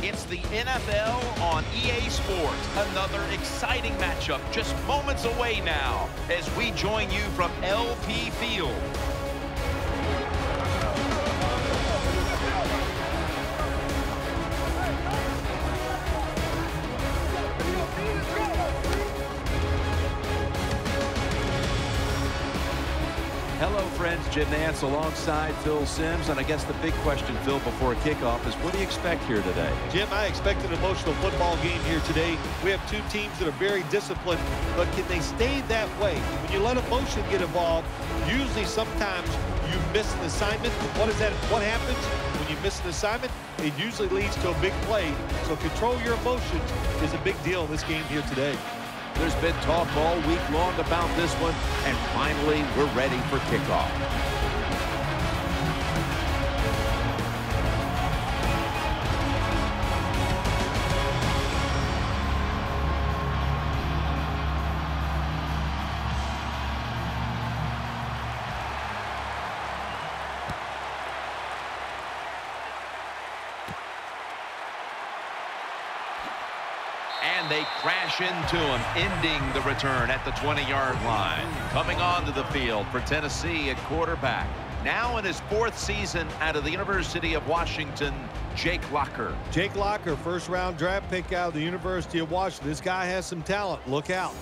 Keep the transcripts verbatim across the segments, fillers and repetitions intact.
It's the N F L on E A Sports. Another exciting matchup just moments away now as we join you from L P Field. Hello, friends. Jim Nantz alongside Phil Simms. And I guess the big question, Phil, before kickoff is what do you expect here today? Jim, I expect an emotional football game here today. We have two teams that are very disciplined, but can they stay that way? When you let emotion get involved, usually sometimes you miss an assignment. But what is that? What happens when you miss an assignment? It usually leads to a big play. So control your emotions is a big deal in this game here today. There's been talk all week long about this one, and finally we're ready for kickoff. And they crash into him, ending the return at the twenty-yard line. Coming onto the field for Tennessee at quarterback. Now in his fourth season out of the University of Washington, Jake Locker. Jake Locker, first-round draft pick out of the University of Washington. This guy has some talent. Look out.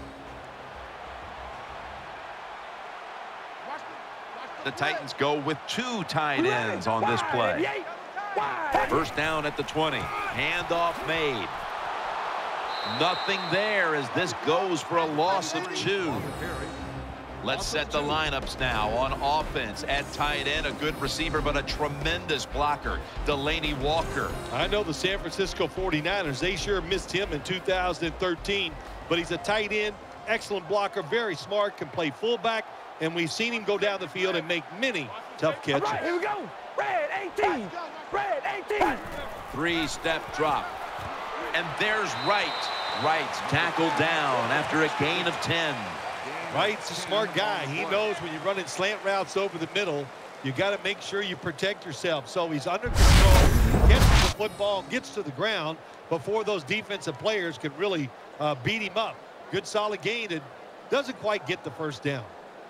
The Titans go with two tight ends on this play. First down at the twenty. Handoff made. Nothing there as this goes for a loss of two. Let's set the lineups now on offense. At tight end, a good receiver, but a tremendous blocker, Delanie Walker. I know the San Francisco forty-niners, they sure missed him in two thousand thirteen, but he's a tight end, excellent blocker, very smart, can play fullback, and we've seen him go down the field and make many tough catches. All right, here we go. Red eighteen. Red eighteen. Three-step drop. And there's Wright. Wright's tackled down after a gain of ten. Wright's a smart guy. He knows when you're running slant routes over the middle, you got to make sure you protect yourself. So he's under control, gets the football, gets to the ground before those defensive players can really uh, beat him up. Good solid gain and doesn't quite get the first down.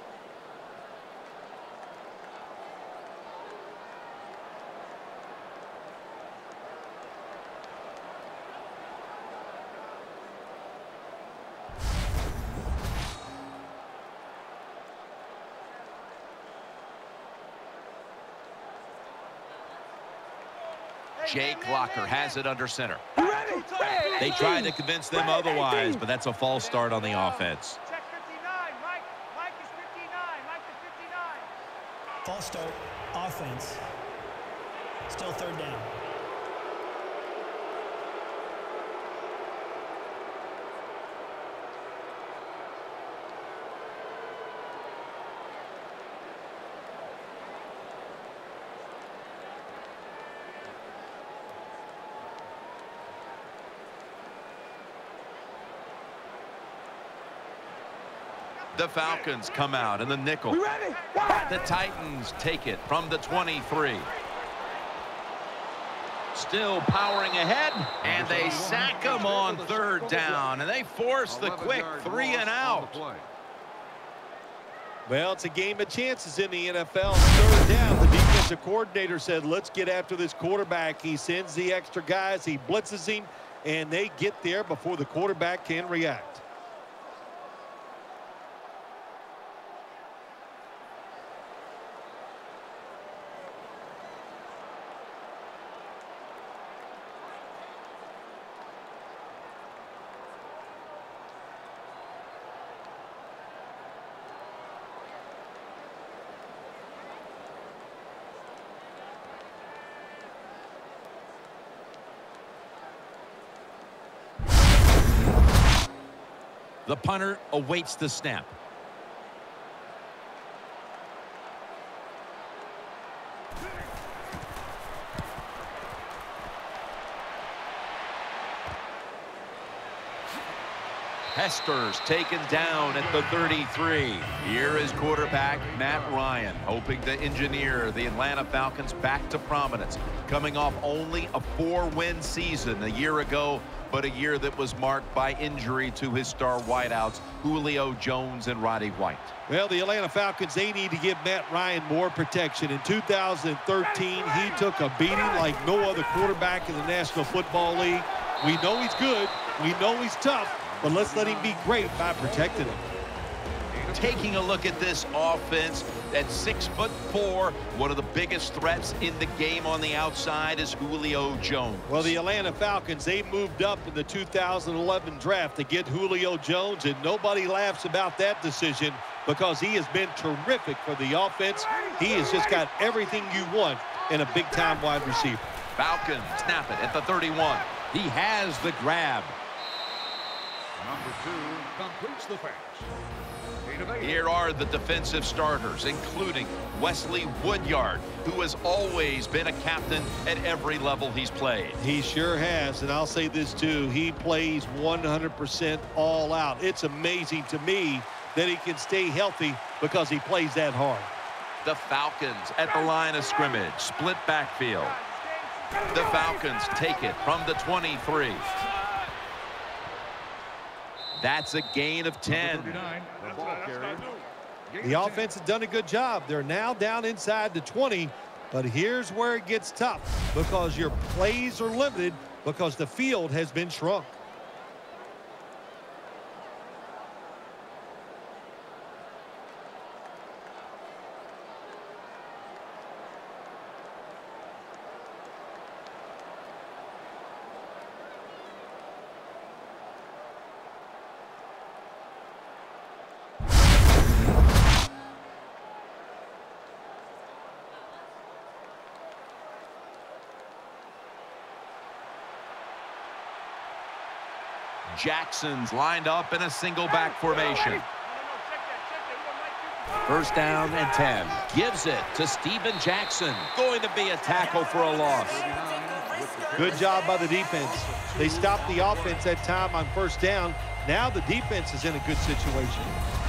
Jake Locker has it under center. Ready? Ready? They tried to convince them otherwise, but that's a false start on the offense. Check fifty-nine. Mike. Mike is fifty-nine. Mike is fifty-nine. False start, offense. Still third down. The Falcons come out in the nickel. We ready? The Titans take it from the twenty-three. Still powering ahead, and they sack him on third down, and they force the quick three and out. Well, it's a game of chances in the N F L. Third down, the defensive coordinator said, let's get after this quarterback. He sends the extra guys, he blitzes him, and they get there before the quarterback can react. The punter awaits the snap. Hester's taken down at the thirty-three. Here is quarterback Matt Ryan, hoping to engineer the Atlanta Falcons back to prominence, coming off only a four-win season a year ago, but a year that was marked by injury to his star wideouts, Julio Jones and Roddy White. Well, the Atlanta Falcons, they need to give Matt Ryan more protection. In two thousand thirteen, he took a beating like no other quarterback in the National Football League. We know he's good. We know he's tough. But let's let him be great by protecting him. Taking a look at this offense, at six foot four, one of the biggest threats in the game on the outside is Julio Jones. Well, the Atlanta Falcons, they moved up in the two thousand eleven draft to get Julio Jones, and nobody laughs about that decision because he has been terrific for the offense. He has just got everything you want in a big-time wide receiver. Falcons snap it at the thirty-one. He has the grab. Number two completes the pass. Here are the defensive starters, including Wesley Woodyard, who has always been a captain at every level he's played. He sure has, and I'll say this too. He plays one hundred percent all out. It's amazing to me that he can stay healthy because he plays that hard. The Falcons at the line of scrimmage, split backfield. The Falcons take it from the twenty-three. That's a gain of ten. The offense has done a good job. They're now down inside the twenty, but here's where it gets tough because your plays are limited because the field has been shrunk. Jackson's lined up in a single back formation. First down and ten. Gives it to Steven Jackson. Going to be a tackle for a loss. Good job by the defense. They stopped the offense that time on first down. Now the defense is in a good situation.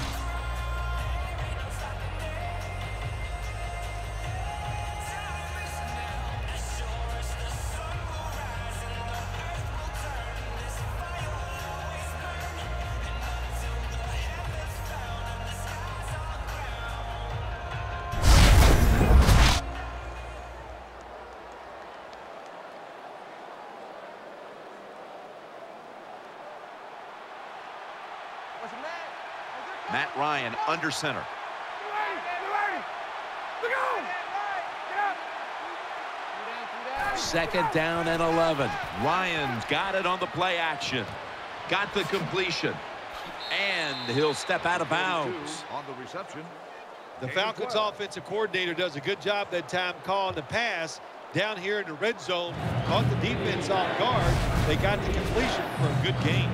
Matt Ryan under center. Second down and eleven. Ryan's got it on the play action. Got the completion. And he'll step out of bounds. On the reception. The Falcons offensive coordinator does a good job that time calling the pass down here in the red zone. Caught the defense off guard. They got the completion for a good gain.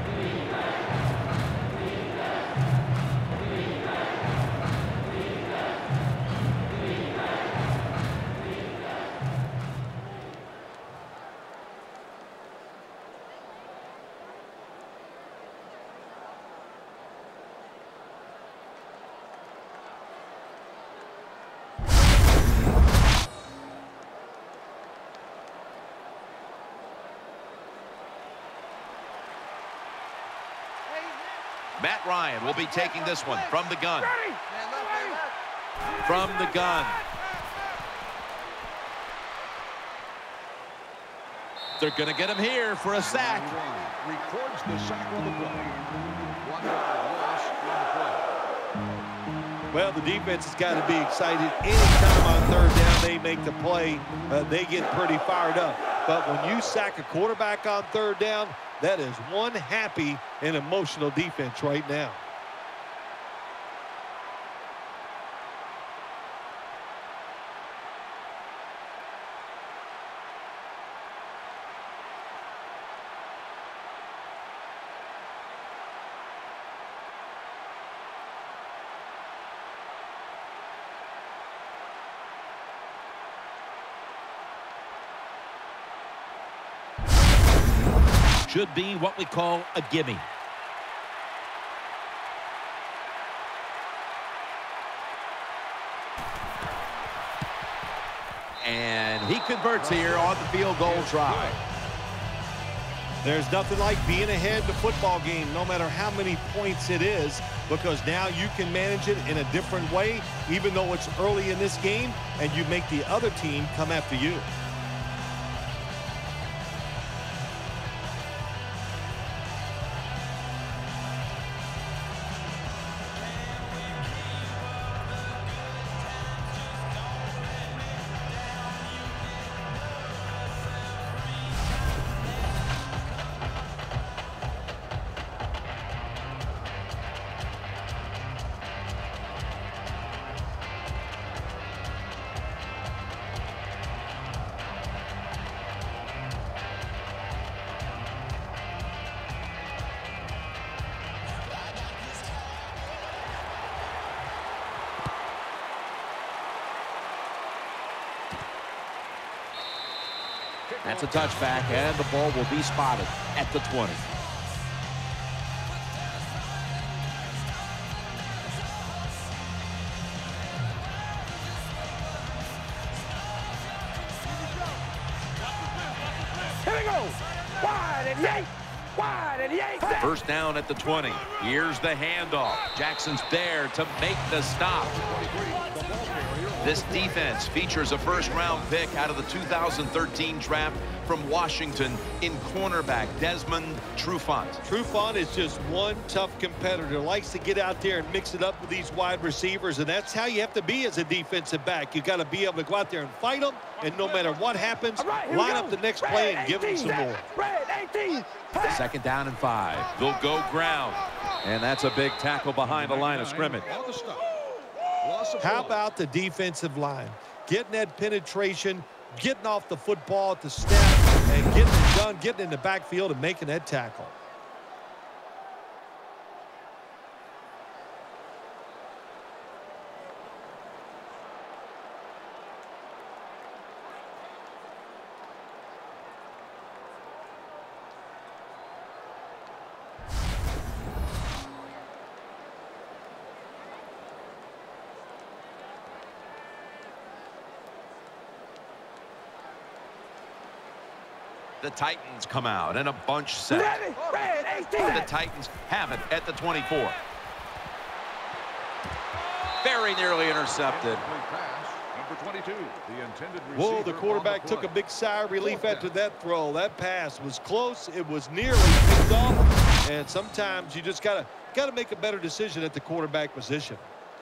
Matt Ryan will be taking this one from the gun. From the gun. They're going to get him here for a sack. Records the sack on the play. One yard loss on the play. Well, the defense has got to be excited. Anytime on third down they make the play, uh, they get pretty fired up. But when you sack a quarterback on third down, that is one happy and emotional defense right now. Should be what we call a gimme. converts here on the field goal try. There's nothing like being ahead in the football game, no matter how many points it is, because now you can manage it in a different way, even though it's early in this game, and you make the other team come after you. That's a touchback, and the ball will be spotted at the twenty. Here we go. Wide and yank. Wide and yank. First down at the twenty. Here's the handoff. Jackson's there to make the stop. This defense features a first-round pick out of the two thousand thirteen draft from Washington in cornerback Desmond Trufant. Trufant is just one tough competitor. Likes to get out there and mix it up with these wide receivers, and that's how you have to be as a defensive back. You got to be able to go out there and fight them, and no matter what happens, right, line up the next play and give them some more. Red eighteen. Second down and five. They'll go ground. And that's a big tackle behind the line of scrimmage. On the stop. Loss of How ball. about the defensive line? Getting that penetration, getting off the football at the snap, and getting it done, getting in the backfield and making that tackle. The Titans come out and a bunch set. Ready. Red eighteen. The Titans have it at the twenty-four. Very nearly intercepted. Incomplete pass. Number twenty-two, the intended Whoa, receiver the on quarterback the took a play. big sigh of relief after that throw. That pass was close. It was nearly picked off. And sometimes you just gotta gotta make a better decision at the quarterback position.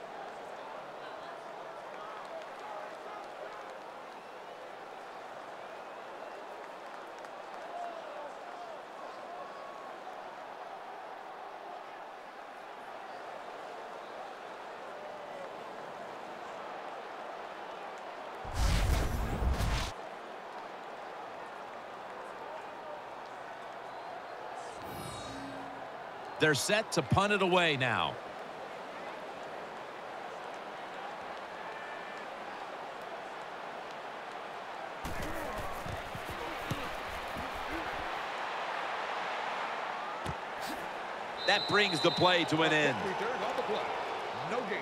They're set to punt it away now. That brings the play to an end. Return on the play. No gain.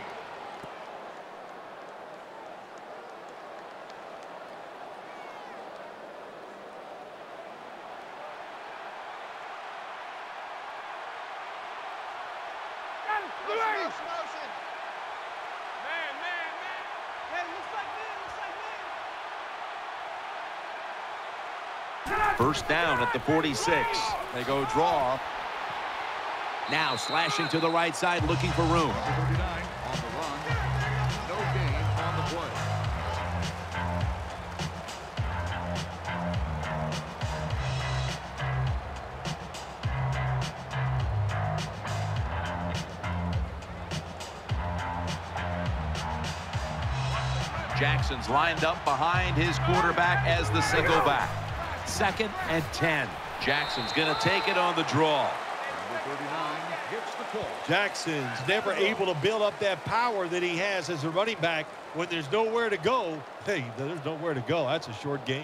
Man, man, man. Man, it looks like me. It looks like me. First down at the forty-six. They go draw. Now slashing to the right side, looking for room. Number thirty-nine on the run. No gain on the play. Jackson's lined up behind his quarterback as the single back. Second and ten. Jackson's going to take it on the draw. Number thirty-nine gets the call. Jackson's never able to build up that power that he has as a running back when there's nowhere to go. Hey, there's nowhere to go. That's a short game.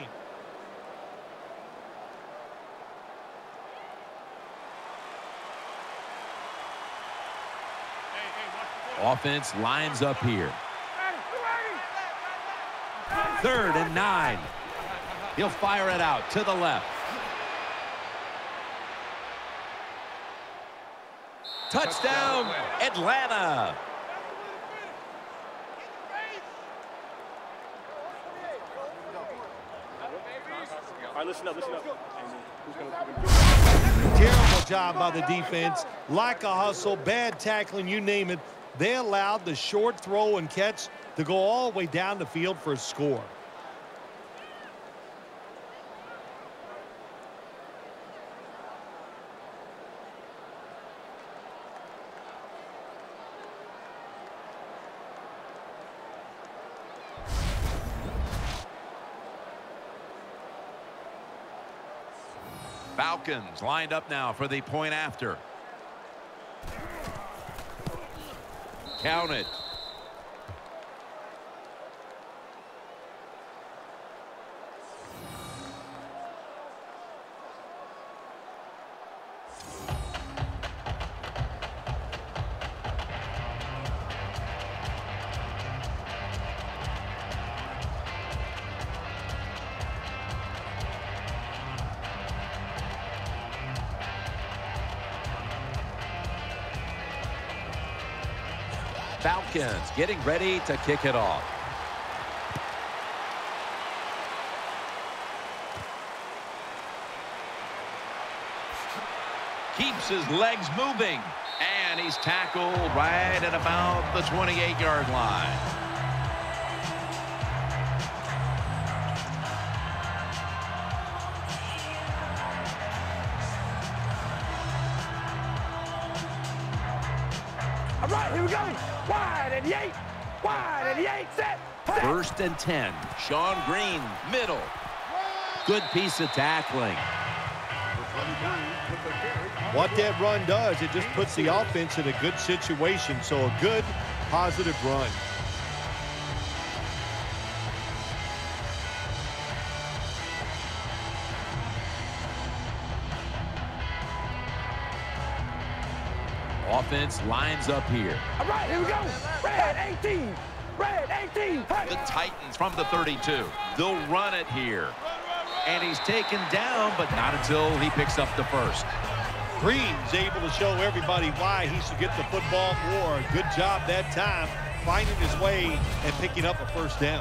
Offense lines up here. Third and nine. He'll fire it out to the left. Touchdown, Atlanta. All right, listen up, listen up. Terrible job by the defense. Lack of hustle, bad tackling, you name it. They allowed the short throw and catch to go all the way down the field for a score. Falcons lined up now for the point after. Count it. Falcons getting ready to kick it off. Keeps his legs moving. And he's tackled right at about the twenty-eight yard line. All right, here we go. Wide at the eight. Wide at the eight. Set. set. First and ten. Sean Green, middle. Good piece of tackling. What that run does, it just puts the offense in a good situation. So a good, positive run. Offense lines up here. All right, here we go. Red eighteen. Red eighteen. The Titans from the thirty-two. They'll run it here. And he's taken down, but not until he picks up the first. Green's able to show everybody why he should get the football more. Good job that time, finding his way and picking up a first down.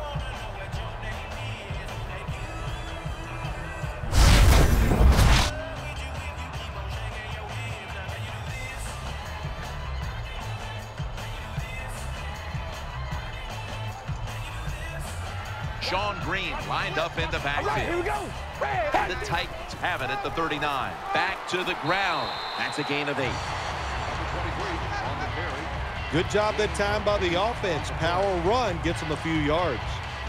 Sean Green lined up in the backfield. All right, here we go. Red. The Titans have it at the thirty-nine. Back to the ground. That's a gain of eight. On the carry. Good job that time by the offense. Power run gets them a few yards.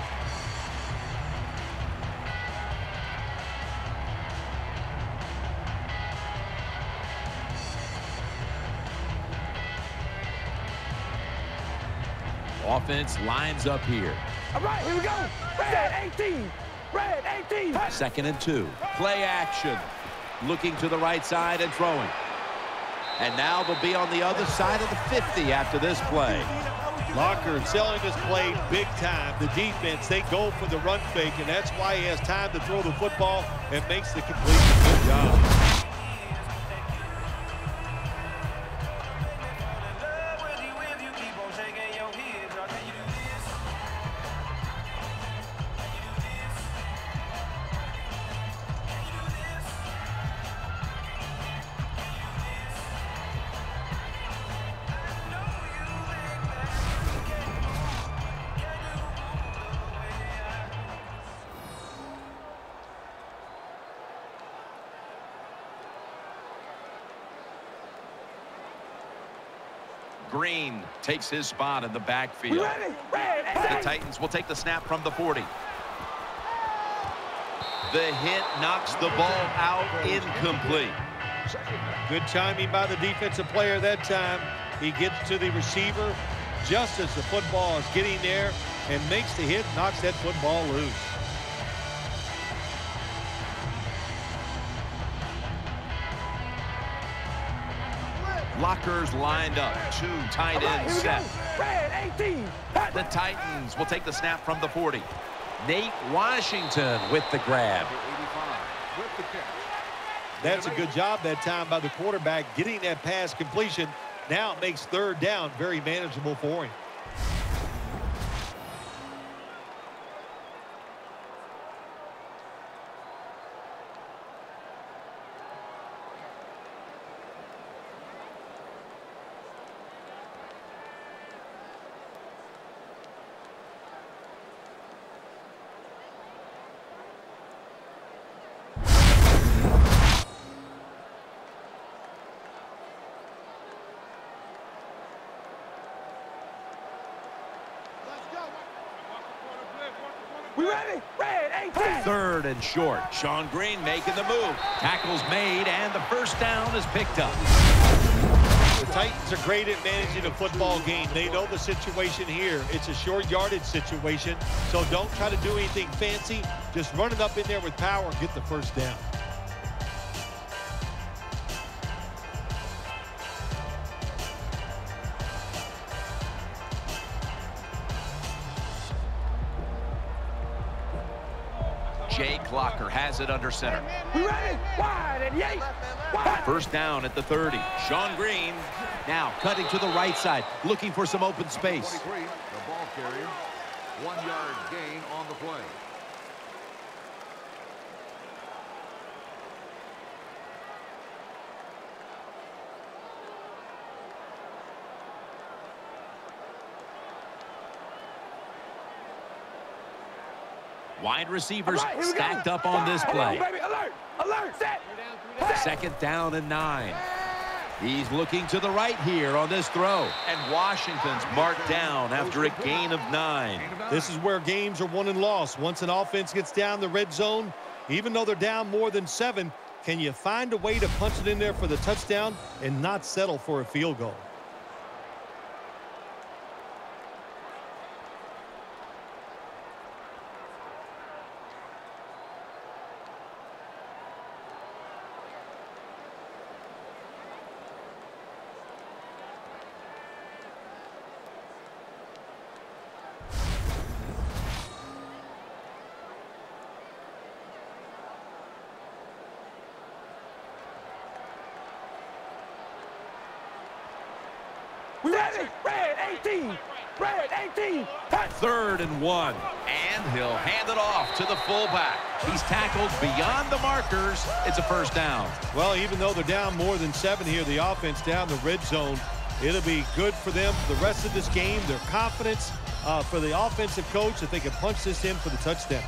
Offense lines up here. All right, here we go. Red eighteen. Red eighteen. Second and two. Play action. Looking to the right side and throwing. And now they'll be on the other side of the fifty after this play. Locker selling this play big time. The defense, they go for the run fake, and that's why he has time to throw the football and makes the completion. Good job. Green takes his spot in the backfield. Ready? Red The eighteen. Titans will take the snap from the forty. The hit knocks the ball out incomplete. Good timing by the defensive player that time. He gets to the receiver just as the football is getting there and makes the hit, knocks that football loose. Lockers lined up. Two tight All right, ends here we set. go. Red eighteen. The Titans will take the snap from the forty. Nate Washington with the grab. eighty-five with the catch. That's a good job that time by the quarterback getting that pass completion. Now it makes third down very manageable for him. We ready? Red eighteen. Third and short. Sean Green making the move. Tackle's made, and the first down is picked up. The Titans are great at managing a football game. They know the situation here. It's a short yardage situation, so don't try to do anything fancy. Just run it up in there with power and get the first down. Jay Clocker has it under center. We ready? Wide at the eight. Wide. First down at the thirty. Sean Green now cutting to the right side, looking for some open space. twenty-three, the ball carrier. One yard gain on the play. Wide receivers All right, here we stacked go. up on this Hold play. on, baby. Alert. Alert. Set. Set. Second down and nine. He's looking to the right here on this throw. And Washington's marked down after a gain of nine. This is where games are won and lost. Once an offense gets down the red zone, even though they're down more than seven, can you find a way to punch it in there for the touchdown and not settle for a field goal? We ready? Red eighteen. Red eighteen. Touch. Third and one. And he'll hand it off to the fullback. He's tackled beyond the markers. It's a first down. Well, even though they're down more than seven here, the offense down the red zone, it'll be good for them the rest of this game. Their confidence uh, for the offensive coach that they can punch this in for the touchdown.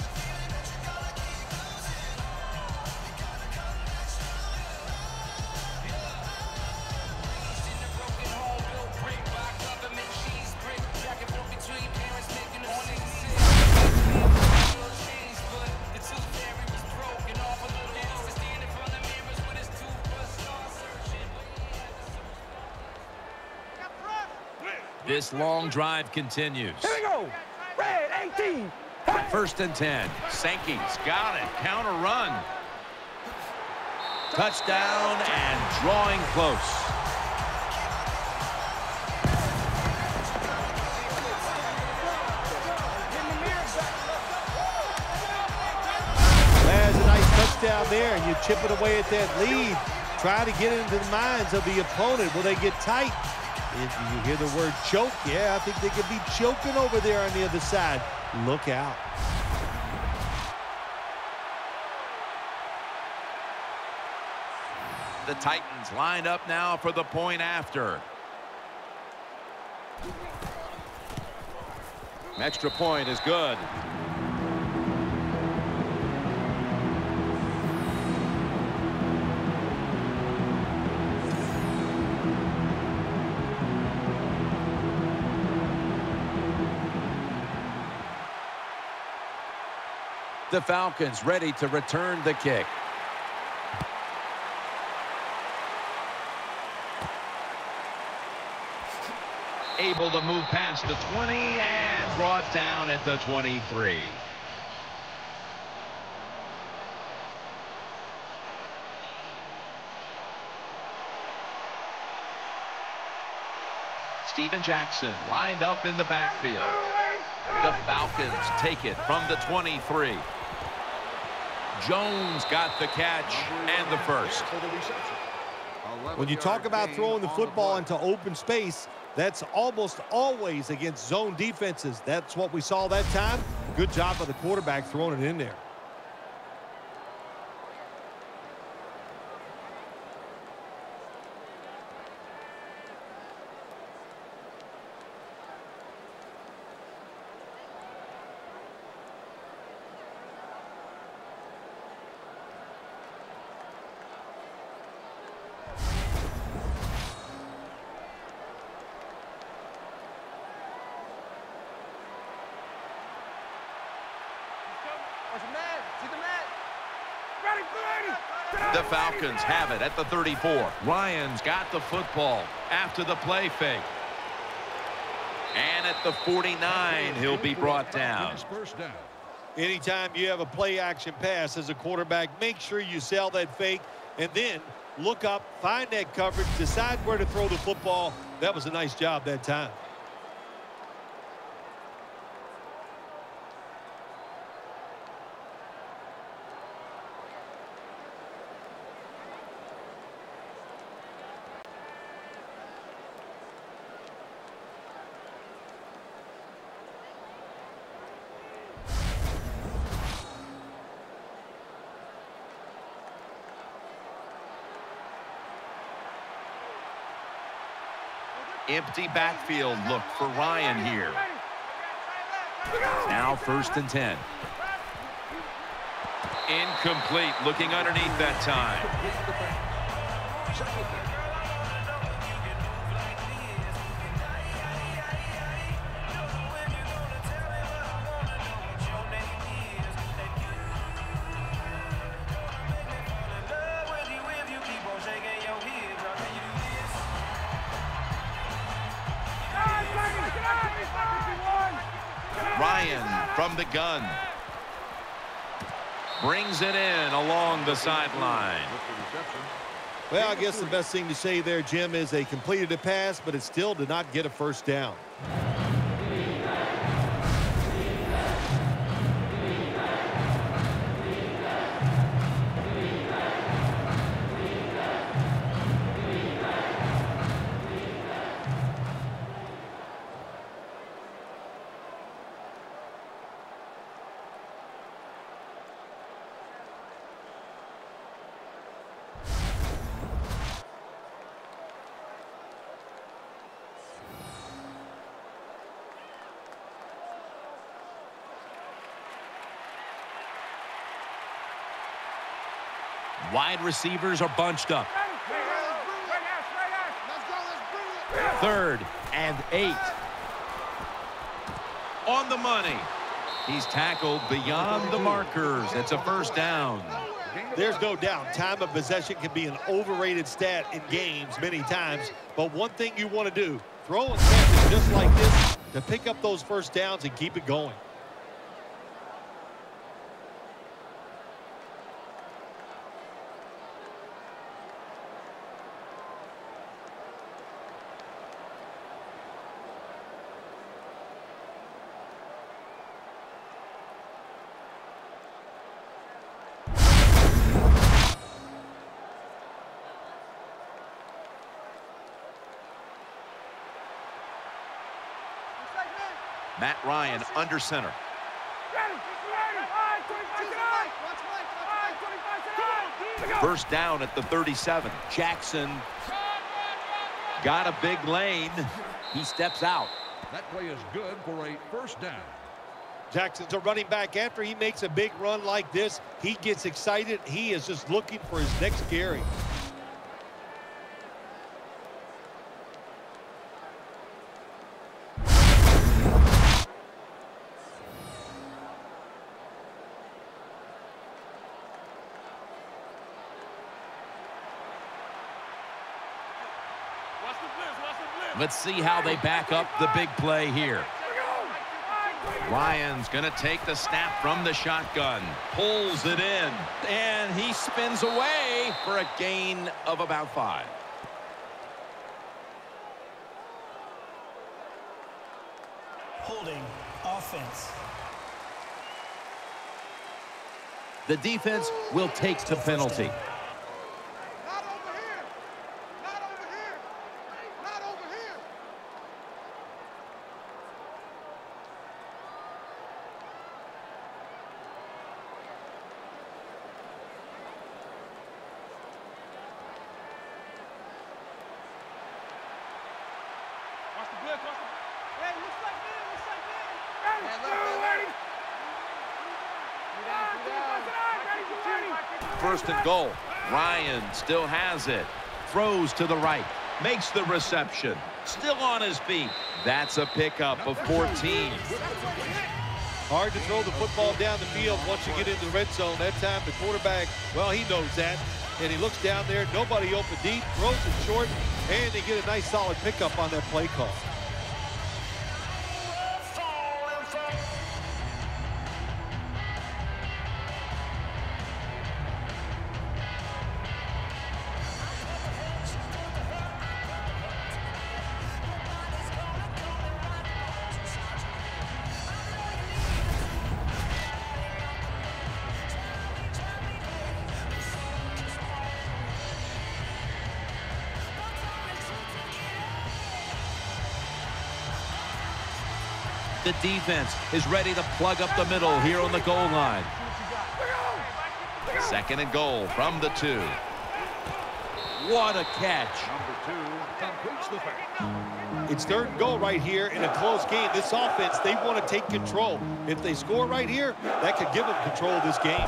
This long drive continues. Here we go. Red eighteen. Touch. First and ten. Sankey's got it. Counter run. Touchdown and drawing close. There's a nice touchdown there, and you chip it away at that lead. Try to get into the minds of the opponent. Will they get tight? If you hear the word choke, yeah, I think they could be choking over there on the other side. Look out. The Titans line up now for the point after. Extra point is good. The Falcons ready to return the kick. Able to move past the twenty and brought down at the twenty-three. Steven Jackson lined up in the backfield. The Falcons take it from the twenty-three. Jones got the catch and the first. When you talk about throwing the football into open space, that's almost always against zone defenses. That's what we saw that time. Good job by the quarterback throwing it in there. The Falcons have it at the thirty-four. Ryan's got the football after the play fake. And at the forty-nine, he'll be brought down. Anytime you have a play action pass as a quarterback, make sure you sell that fake and then look up, find that coverage, decide where to throw the football. That was a nice job that time. Empty backfield look for Ryan here. Now first and ten. Incomplete, looking underneath that time. Ryan from the gun. Brings it in along the sideline. Well, I guess the best thing to say there, Jim, is they completed a pass, but it still did not get a first down. Wide receivers are bunched up. Third and eight. On the money. He's tackled beyond the markers. It's a first down. There's no doubt time of possession can be an overrated stat in games many times, but one thing you want to do, throw and catch it just like this to pick up those first downs and keep it going. Matt Ryan under center. First down at the thirty-seven. Jackson got a big lane. He steps out. That play is good for a first down. Jackson's a running back. After he makes a big run like this, he gets excited. He is just looking for his next carry. Let's see how they back up the big play here. Ryan's going to take the snap from the shotgun. Pulls it in. And he spins away for a gain of about five. Holding offense. offense. The defense will take the penalty. Not over here. Not over here. Not over here. Watch the blitz, watch the... Hey, looks like good, looks like good. Man, left, left, left. First and goal. Ryan still has it. Throws to the right. Makes the reception. Still on his feet. That's a pickup of fourteen. Hard to throw the football down the field once you get into the red zone. That time the quarterback, well, he knows that. And he looks down there, nobody open deep, throws it short, and they get a nice solid pickup on that play call. The defense is ready to plug up the middle here on the goal line. Second and goal from the two. What a catch. Number two completes the pass. It's third and goal right here in a close game. This offense, they want to take control. If they score right here, that could give them control of this game.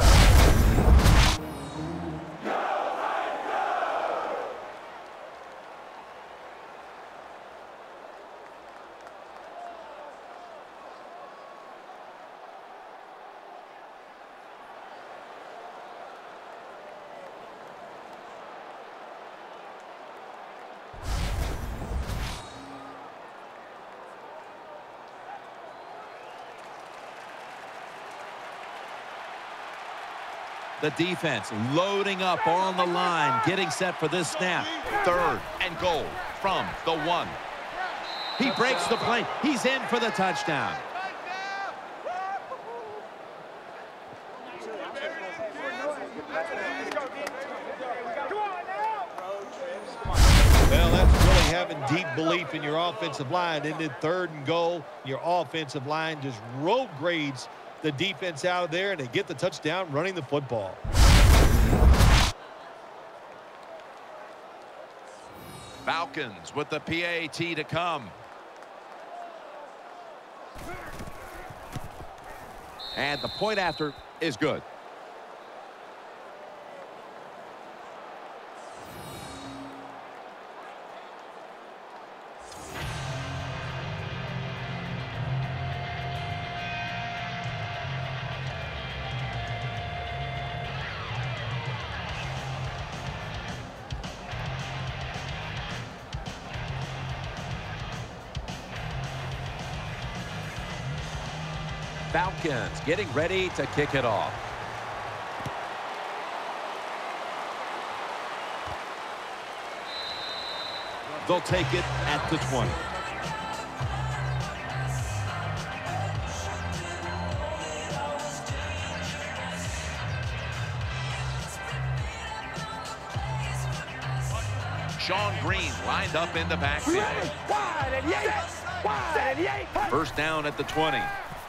The defense loading up on the line, getting set for this snap. Third and goal from the one. He breaks the play. He's in for the touchdown. Well, that's really having deep belief in your offensive line. And then third and goal, your offensive line just road grades the defense out of there, and they get the touchdown running the football. Falcons with the P A T to come. And the point after is good. Falcons getting ready to kick it off. They'll take it at the twenty. Sean Green lined up in the backfield. Wide and Yates. Wide and Yates. First down at the twenty.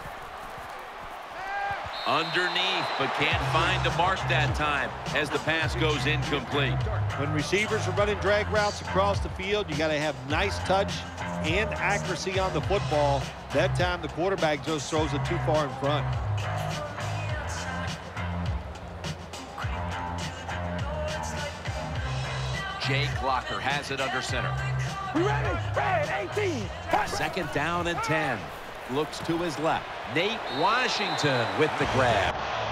Underneath, but can't find a mark that time as the pass goes incomplete. When receivers are running drag routes across the field, you got to have nice touch and accuracy on the football. That time the quarterback just throws it too far in front. Jake Locker has it under center. We ready? Red eighteen. Second down and ten. Looks to his left. Nate Washington with the grab.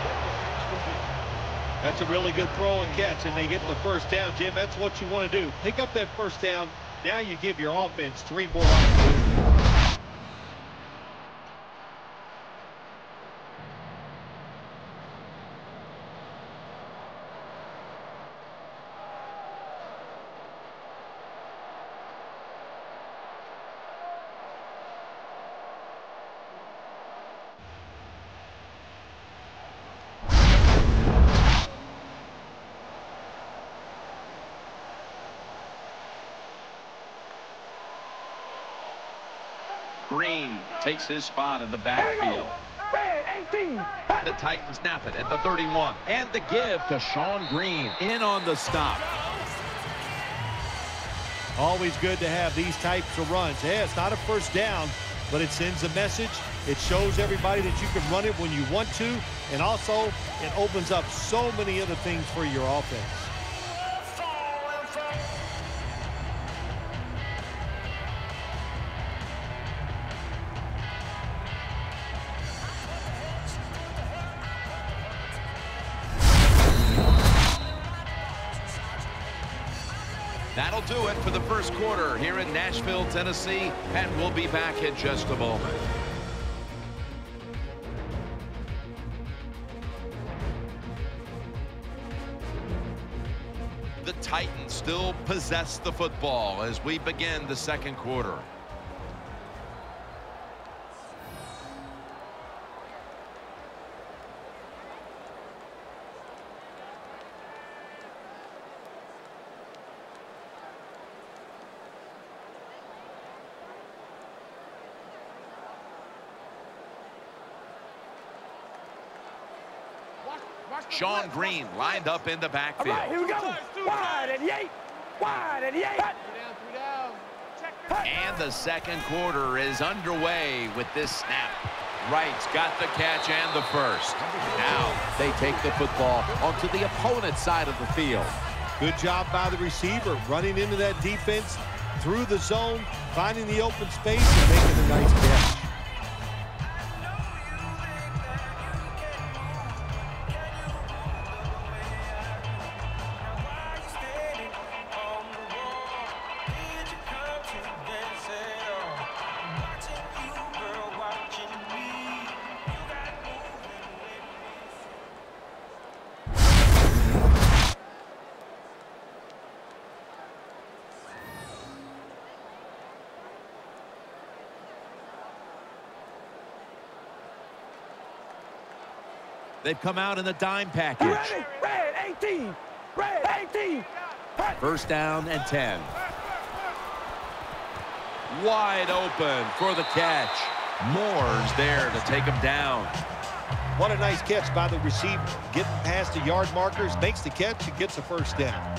That's a really good throw and catch, and they get the first down, Jim. That's what you want to do. Pick up that first down. Now you give your offense three more opportunities. Green takes his spot in the backfield. The Titans snap it at the thirty-one. And the give to Sean Green. In on the stop. Always good to have these types of runs. Yeah, it's not a first down, but it sends a message. It shows everybody that you can run it when you want to, and also it opens up so many other things for your offense. That'll do it for the first quarter here in Nashville, Tennessee, and we'll be back in just a moment. The Titans still possess the football as we begin the second quarter. Sean Green lined up in the backfield. All right, here we go. Wide and eight. Wide and eight. And the second quarter is underway with this snap. Wright's got the catch and the first. Now they take the football onto the opponent's side of the field. Good job by the receiver, running into that defense through the zone, finding the open space and making a nice catch. They've come out in the dime package. Ready, red eighteen, red eighteen. First down and ten. Wide open for the catch. Moore's there to take him down. What a nice catch by the receiver. Getting past the yard markers, makes the catch, and gets a first down.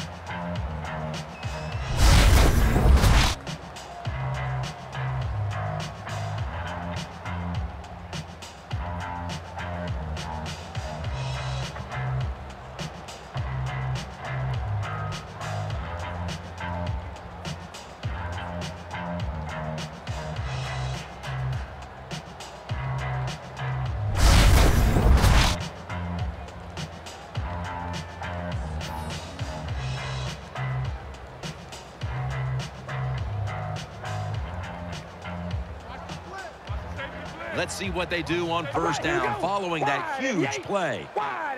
Let's see what they do on first down following that huge play.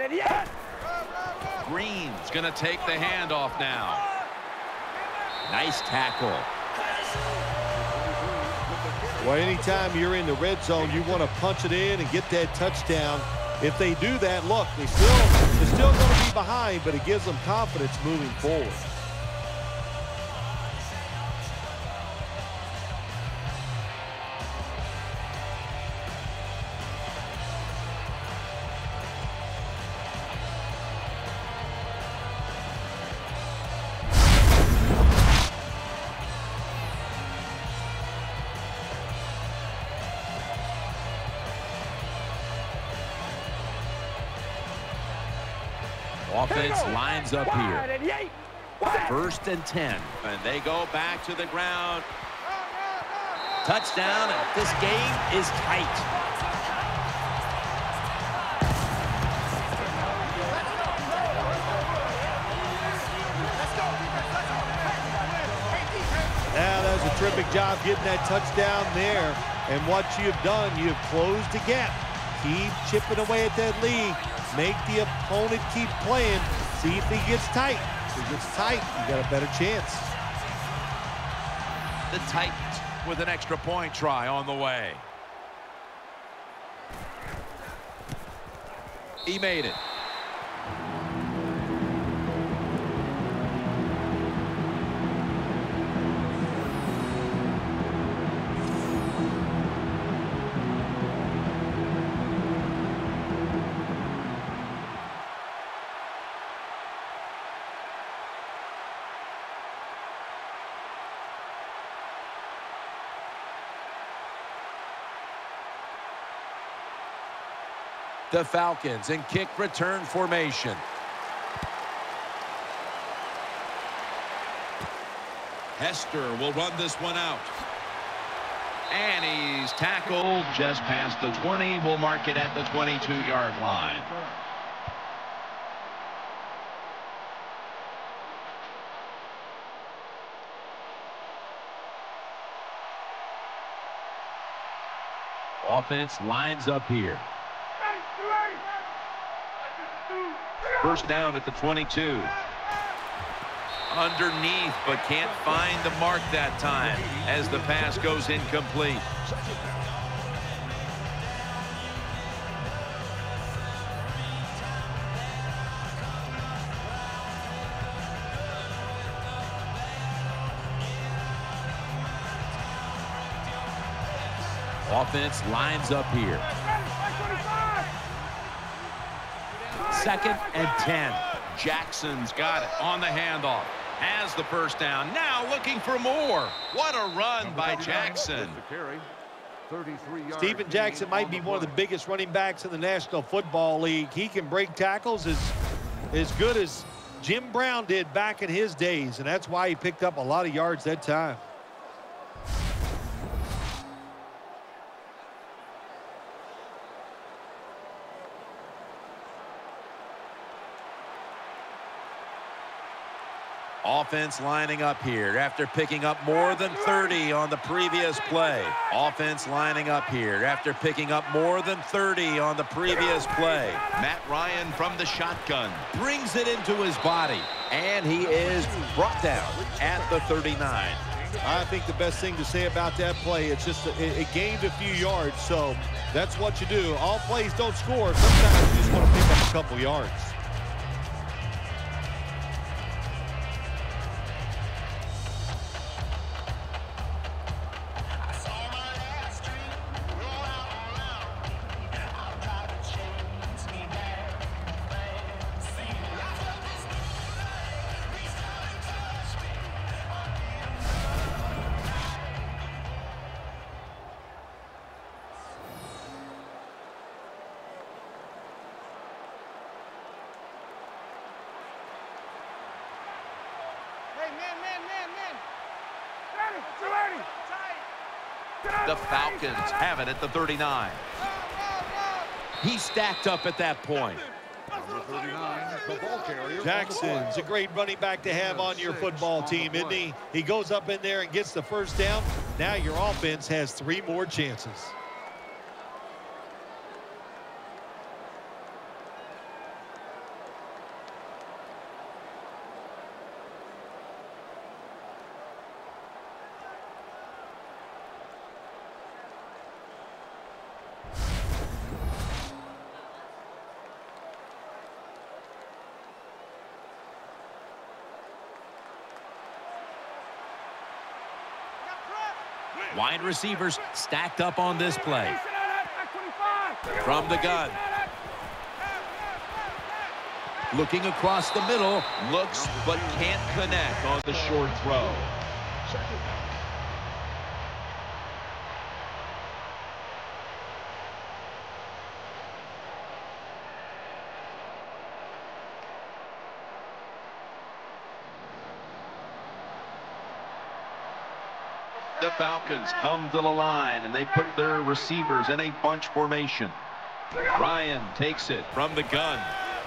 Green's going to take the handoff now. Nice tackle. Well, anytime you're in the red zone, you want to punch it in and get that touchdown. If they do that, look, they still, they're still going to be behind, but it gives them confidence moving forward. Offense lines up here. First and ten. And they go back to the ground. Touchdown, and this game is tight. Now, that was a terrific job getting that touchdown there. And what you've done, you've closed the gap. Keep chipping away at that lead. Make the opponent keep playing. See if he gets tight. If he gets tight, you got a better chance. The Titans with an extra point try on the way. He made it. The Falcons in kick return formation. Hester will run this one out. And he's tackled just past the twenty. We'll mark it at the twenty-two yard line. Offense lines up here. First down at the twenty-two. Underneath, but can't find the mark that time as the pass goes incomplete. Offense lines up here. Second and ten. Jackson's got it on the handoff. Has the first down. Now looking for more. What a run by Jackson. Steven Jackson might be one of the biggest running backs in the National Football League. He can break tackles as, as good as Jim Brown did back in his days, and that's why he picked up a lot of yards that time. Offense lining up here after picking up more than thirty on the previous play. Offense lining up here after picking up more than thirty on the previous play. Matt Ryan from the shotgun. Brings it into his body, and he is brought down at the thirty-nine. I think the best thing to say about that play, it's just a, it, it gained a few yards, so that's what you do. All plays don't score. Sometimes you just want to pick up a couple yards. The Falcons have it at the thirty-nine. He stacked up at that point. Jackson's a great running back to have on your football team, isn't he? He goes up in there and gets the first down. Now your offense has three more chances. Wide receivers stacked up on this play. From the gun. Looking across the middle. Looks but can't connect on the short throw. The Falcons come to the line, and they put their receivers in a bunch formation. Ryan takes it from the gun.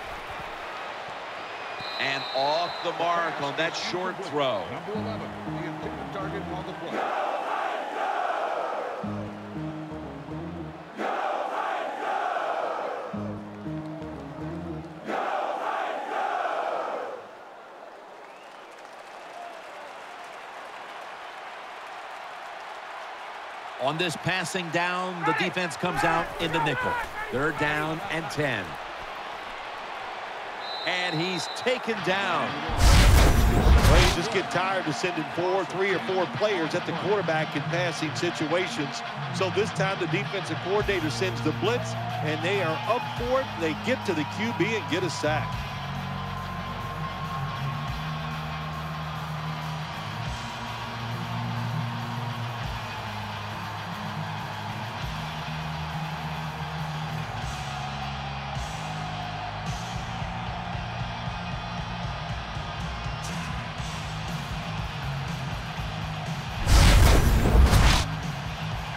And off the mark on that short throw. Number eleven, the intended target on the play. On this passing down, the defense comes out in the nickel. Third down and ten. And he's taken down. Well, you just get tired of sending four, three or four players at the quarterback in passing situations. So this time the defensive coordinator sends the blitz, and they are up for it. They get to the Q B and get a sack.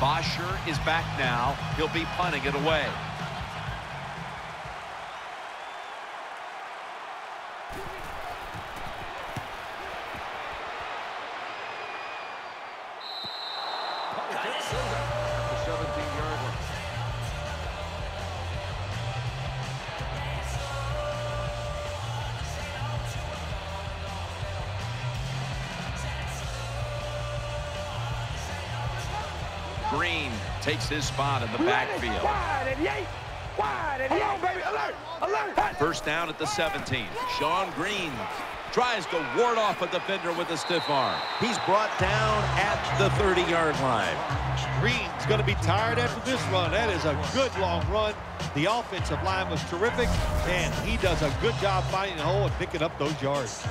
Bosher is back now. He'll be punting it away. Green takes his spot in the backfield. Wide and eight. Wide and eight, baby. Alert. Alert. First down at the seventeen. Shawn Green tries to ward off a defender with a stiff arm. He's brought down at the thirty-yard line. Green's going to be tired after this run. That is a good long run. The offensive line was terrific, and he does a good job finding the hole and picking up those yards.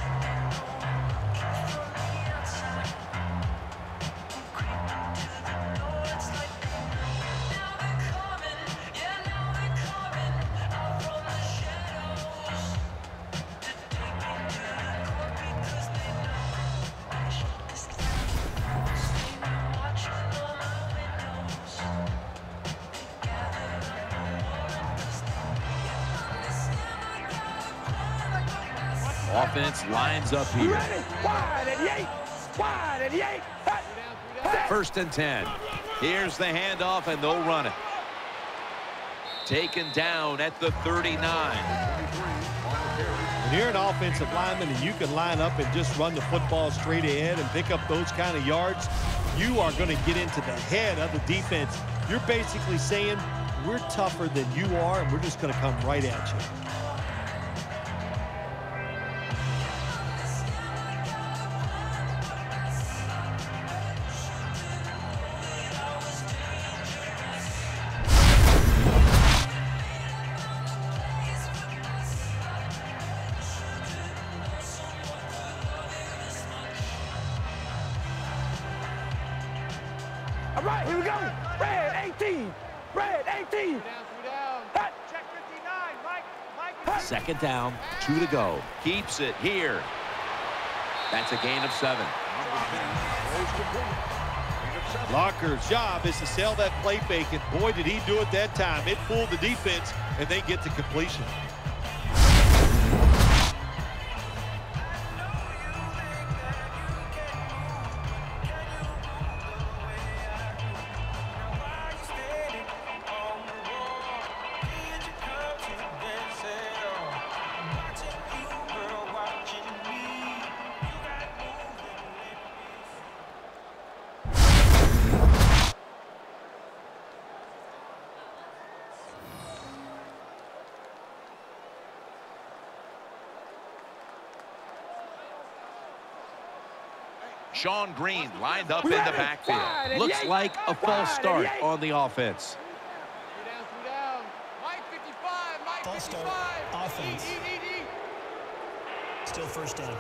Offense lines up here. Wide and eight. Wide and eight. First and ten. Here's the handoff, and they'll run it. Taken down at the thirty-nine. When you're an offensive lineman and you can line up and just run the football straight ahead and pick up those kind of yards, you are going to get into the head of the defense. You're basically saying, we're tougher than you are, and we're just going to come right at you. All right, here we go. Red eighteen. Red eighteen. Check fifty-nine, Mike. Mike. Second down, two to go. Keeps it here. That's a gain of seven. Locker's job is to sell that play fake, and boy, did he do it that time. It fooled the defense, and they get to completion. Shawn Green lined up in the backfield. Looks like a false start on the offense. False start. Offense. Still first down.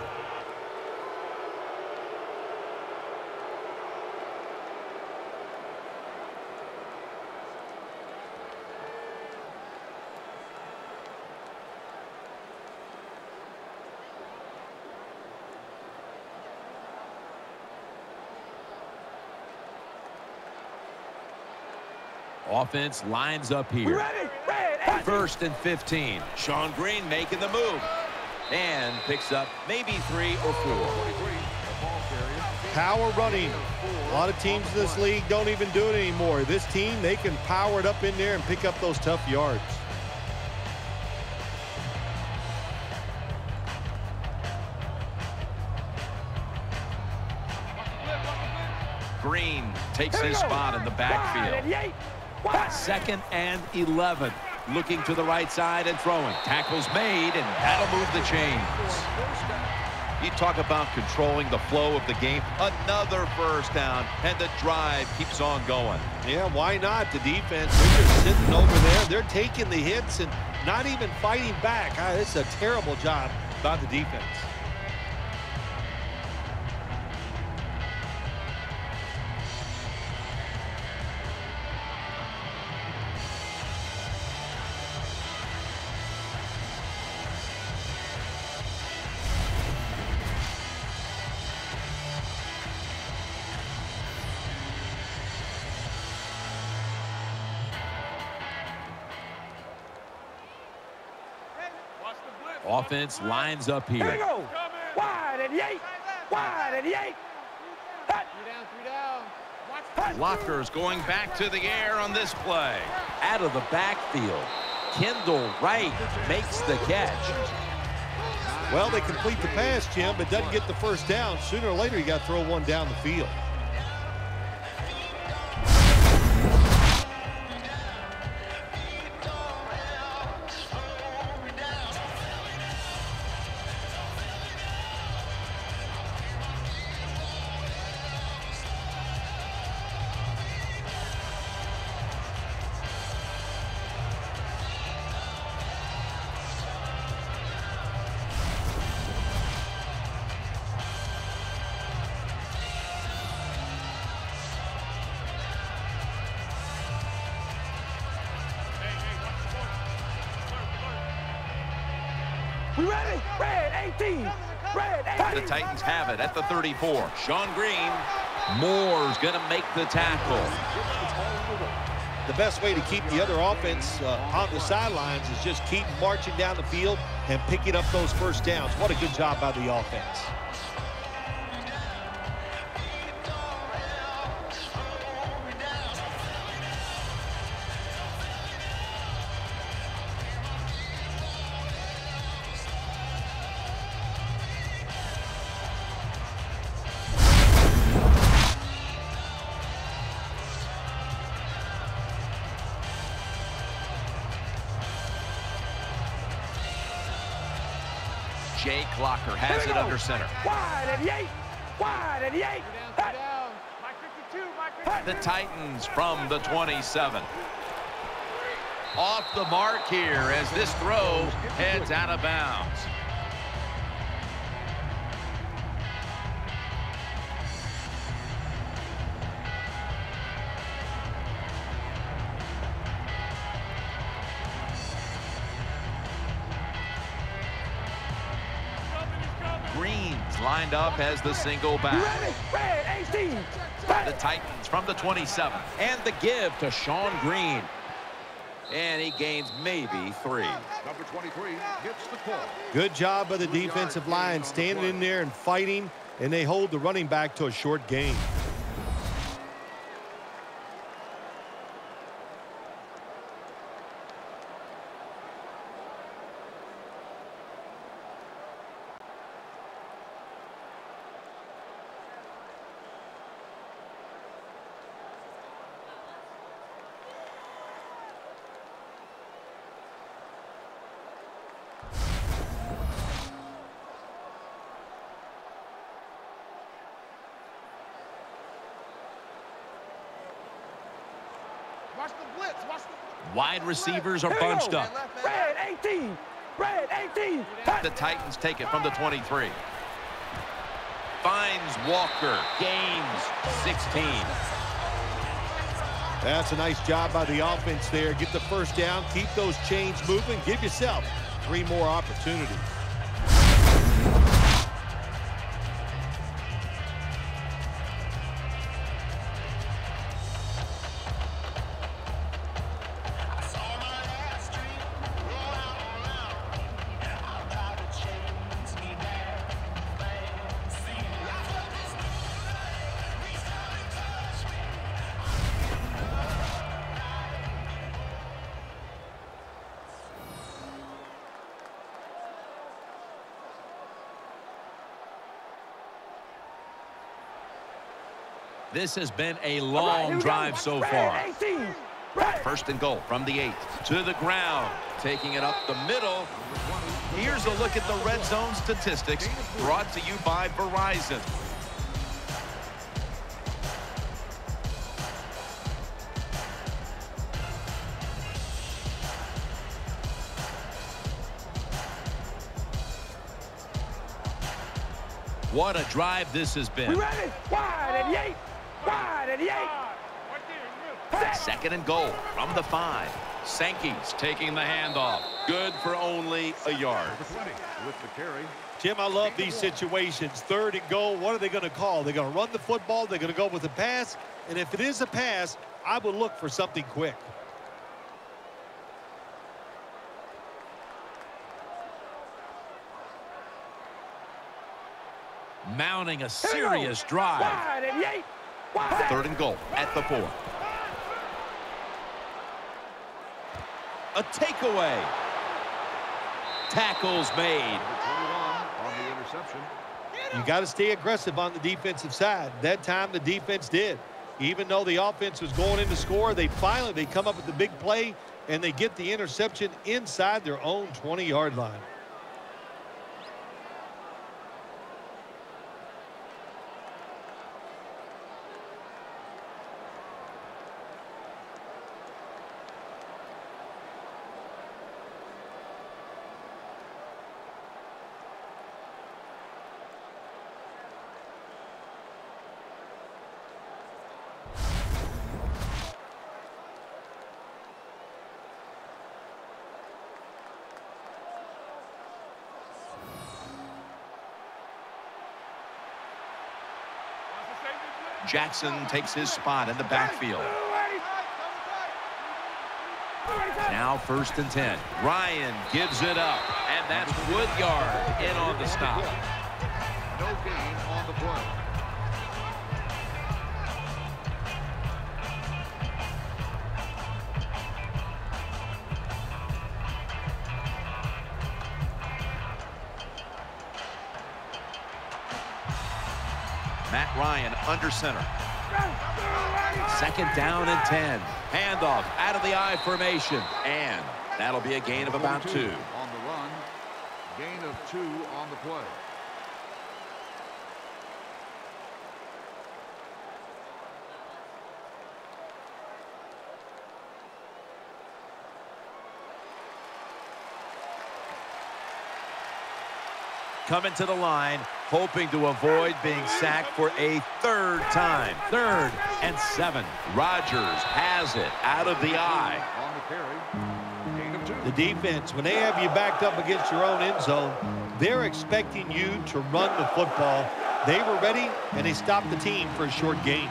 Offense lines up here. Ready? Red. First and fifteen. Shawn Green making the move. And picks up maybe three or four. Power running. A lot of teams in this league don't even do it anymore. This team, they can power it up in there and pick up those tough yards. Green takes his spot in the backfield. Second and eleven. Looking to the right side and throwing. Tackle's made, and that'll move the chains. You talk about controlling the flow of the game. Another first down, and the drive keeps on going. Yeah, why not? The defense, they're just sitting over there. They're taking the hits and not even fighting back. Ah, it's a terrible job by the defense. Offense lines up Here we here. go. Wide and eight. Wide and eight. Hut. Three down, three down. Watch Blockers going back to the air on this play. Out of the backfield, Kendall Wright makes the catch. Well, they complete the pass, Jim, but doesn't get the first down. Sooner or later, you got to throw one down the field. We ready? Red eighteen. Red eighteen. The Titans have it at the thirty-four. Sean Green, Moore's going to make the tackle. The best way to keep the other offense uh, on the sidelines is just keep marching down the field and picking up those first downs. What a good job by the offense. Jake Locker has it under center. Wide and eight. Wide and eight. Hut. down. Mike fifty-two, Mike fifty-two. The Titans from the twenty-seven. Off the mark here as this throw heads out of bounds. Green's lined up as the single You back. ready? Red eighteen. The Titans from the twenty-seven. And the give to Sean Green. And he gains maybe three. Number twenty-three hits the call. Good job by the defensive line standing in there and fighting, and they hold the running back to a short gain. Watch the blitz. Watch the Wide receivers are Here we bunched go. up. Red eighteen. Red eighteen. Hut. The Titans take it from the twenty-three. Finds Walker. Gains sixteen. That's a nice job by the offense there. Get the first down, keep those chains moving, give yourself three more opportunities. This has been a All right, long here we drive go. so Red far. eighteen. Red. First and goal from the eight. To the ground. Taking it up the middle. Here's a look at the red zone statistics brought to you by Verizon. What a drive this has We been. ready? Wide and eight. Wide and eight. Right there, you. Set. Second and goal from the five. Sankey's taking the handoff. Good for only a yard. number twenty with the carry. Jim, I love these situations. Third and goal, what are they going to call? They're going to run the football, they're going to go with a pass, and if it is a pass, I would look for something quick. Mounting a serious drive. Wide and Yates. Wide. Third and goal at the four. A takeaway. Tackles made. On the interception. You got to stay aggressive on the defensive side. That time the defense did. Even though the offense was going in to score, they finally they come up with the big play and they get the interception inside their own twenty yard line. Jackson takes his spot in the backfield. Now first and ten. Ryan gives it up, and that's Woodyard in on the stop. No gain on the play. Matt Ryan under center. Second down and ten. Handoff out of the I formation. And that'll be a gain of about two. On the run. Gain of two on the play. Coming to the line, hoping to avoid being sacked for a third time. Third and seven. Rodgers has it out of the eye. On the carry. Gain of two. The defense, when they have you backed up against your own end zone, they're expecting you to run the football. They were ready, and they stopped the team for a short gain.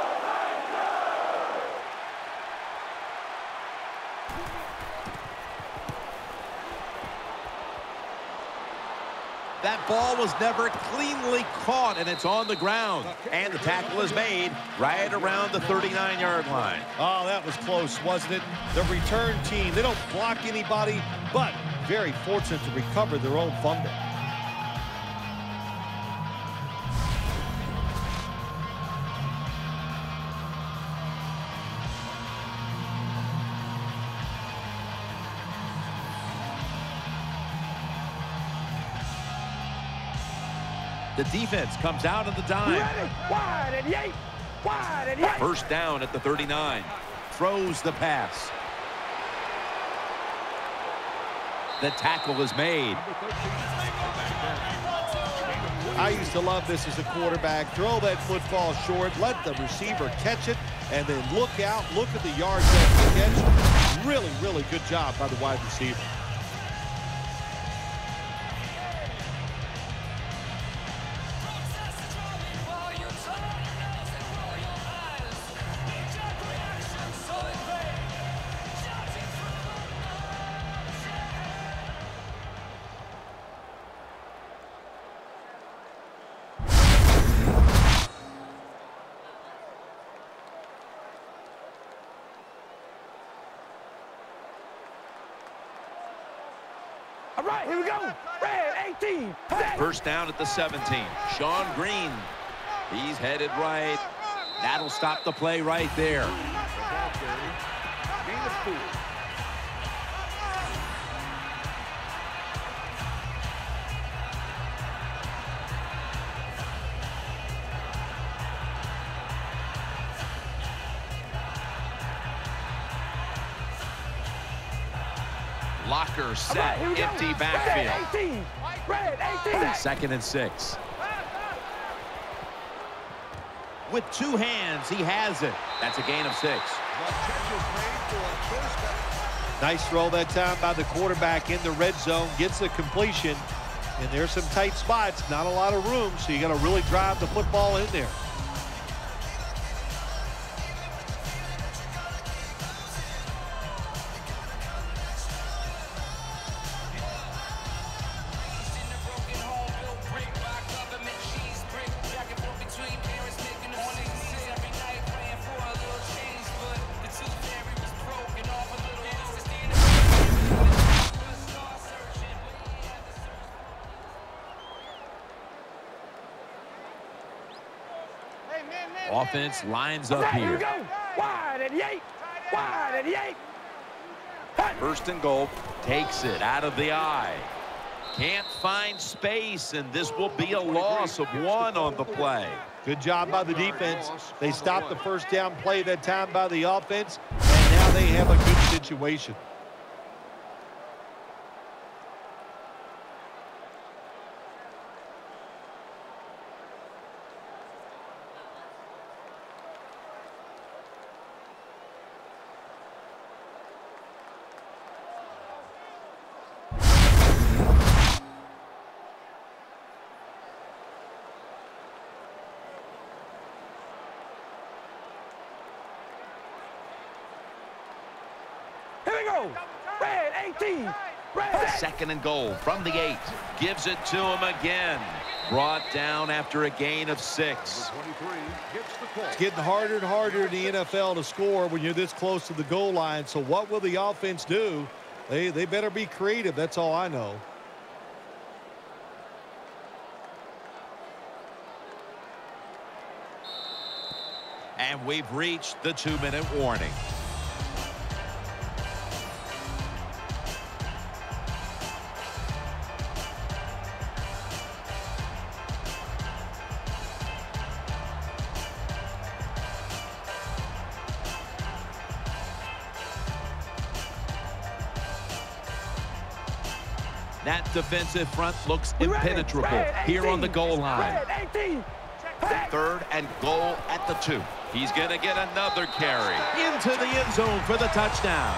That ball was never cleanly caught, and it's on the ground. And the tackle is made right around the thirty-nine yard line. Oh, that was close, wasn't it? The return team, they don't block anybody, but very fortunate to recover their own fumble. The defense comes out of the dime. Ready. Wide and Yates. Wide and Yates. First down at the thirty-nine. Throws the pass. The tackle is made. I used to love this as a quarterback. Throw that football short, let the receiver catch it, and then look out, look at the yards that he catch. Really, really good job by the wide receiver. All right, here we go. Red eighteen. Set. First down at the seventeen. Sean Green. He's headed right. That'll stop the play right there. The ball carry. Gain of four. Locker set, Right, here we go. empty backfield. Red eighteen. Red eighteen. Second and six. With two hands, he has it. That's a gain of six. The catch is made for a first down. Nice throw that time by the quarterback in the red zone. Gets the completion. And there's some tight spots. Not a lot of room, so you got to really drive the football in there. Offense lines up Here we here. go. Wide at the eight. Wide at the eight. First and goal. Takes it out of the eye. Can't find space, and this will be a loss of one on the play. Good job by the defense. They stopped the first down play that time by the offense, and now they have a good situation. Here we go. Red eighteen. Red. Second and goal from the eight. Gives it to him again. Brought down after a gain of six. It's getting harder and harder in the N F L to score when you're this close to the goal line. So what will the offense do? They, they better be creative. That's all I know. And we've reached the two-minute warning. That defensive front looks impenetrable here on the goal line. Third and goal at the two. He's going to get another carry into the end zone for the touchdown.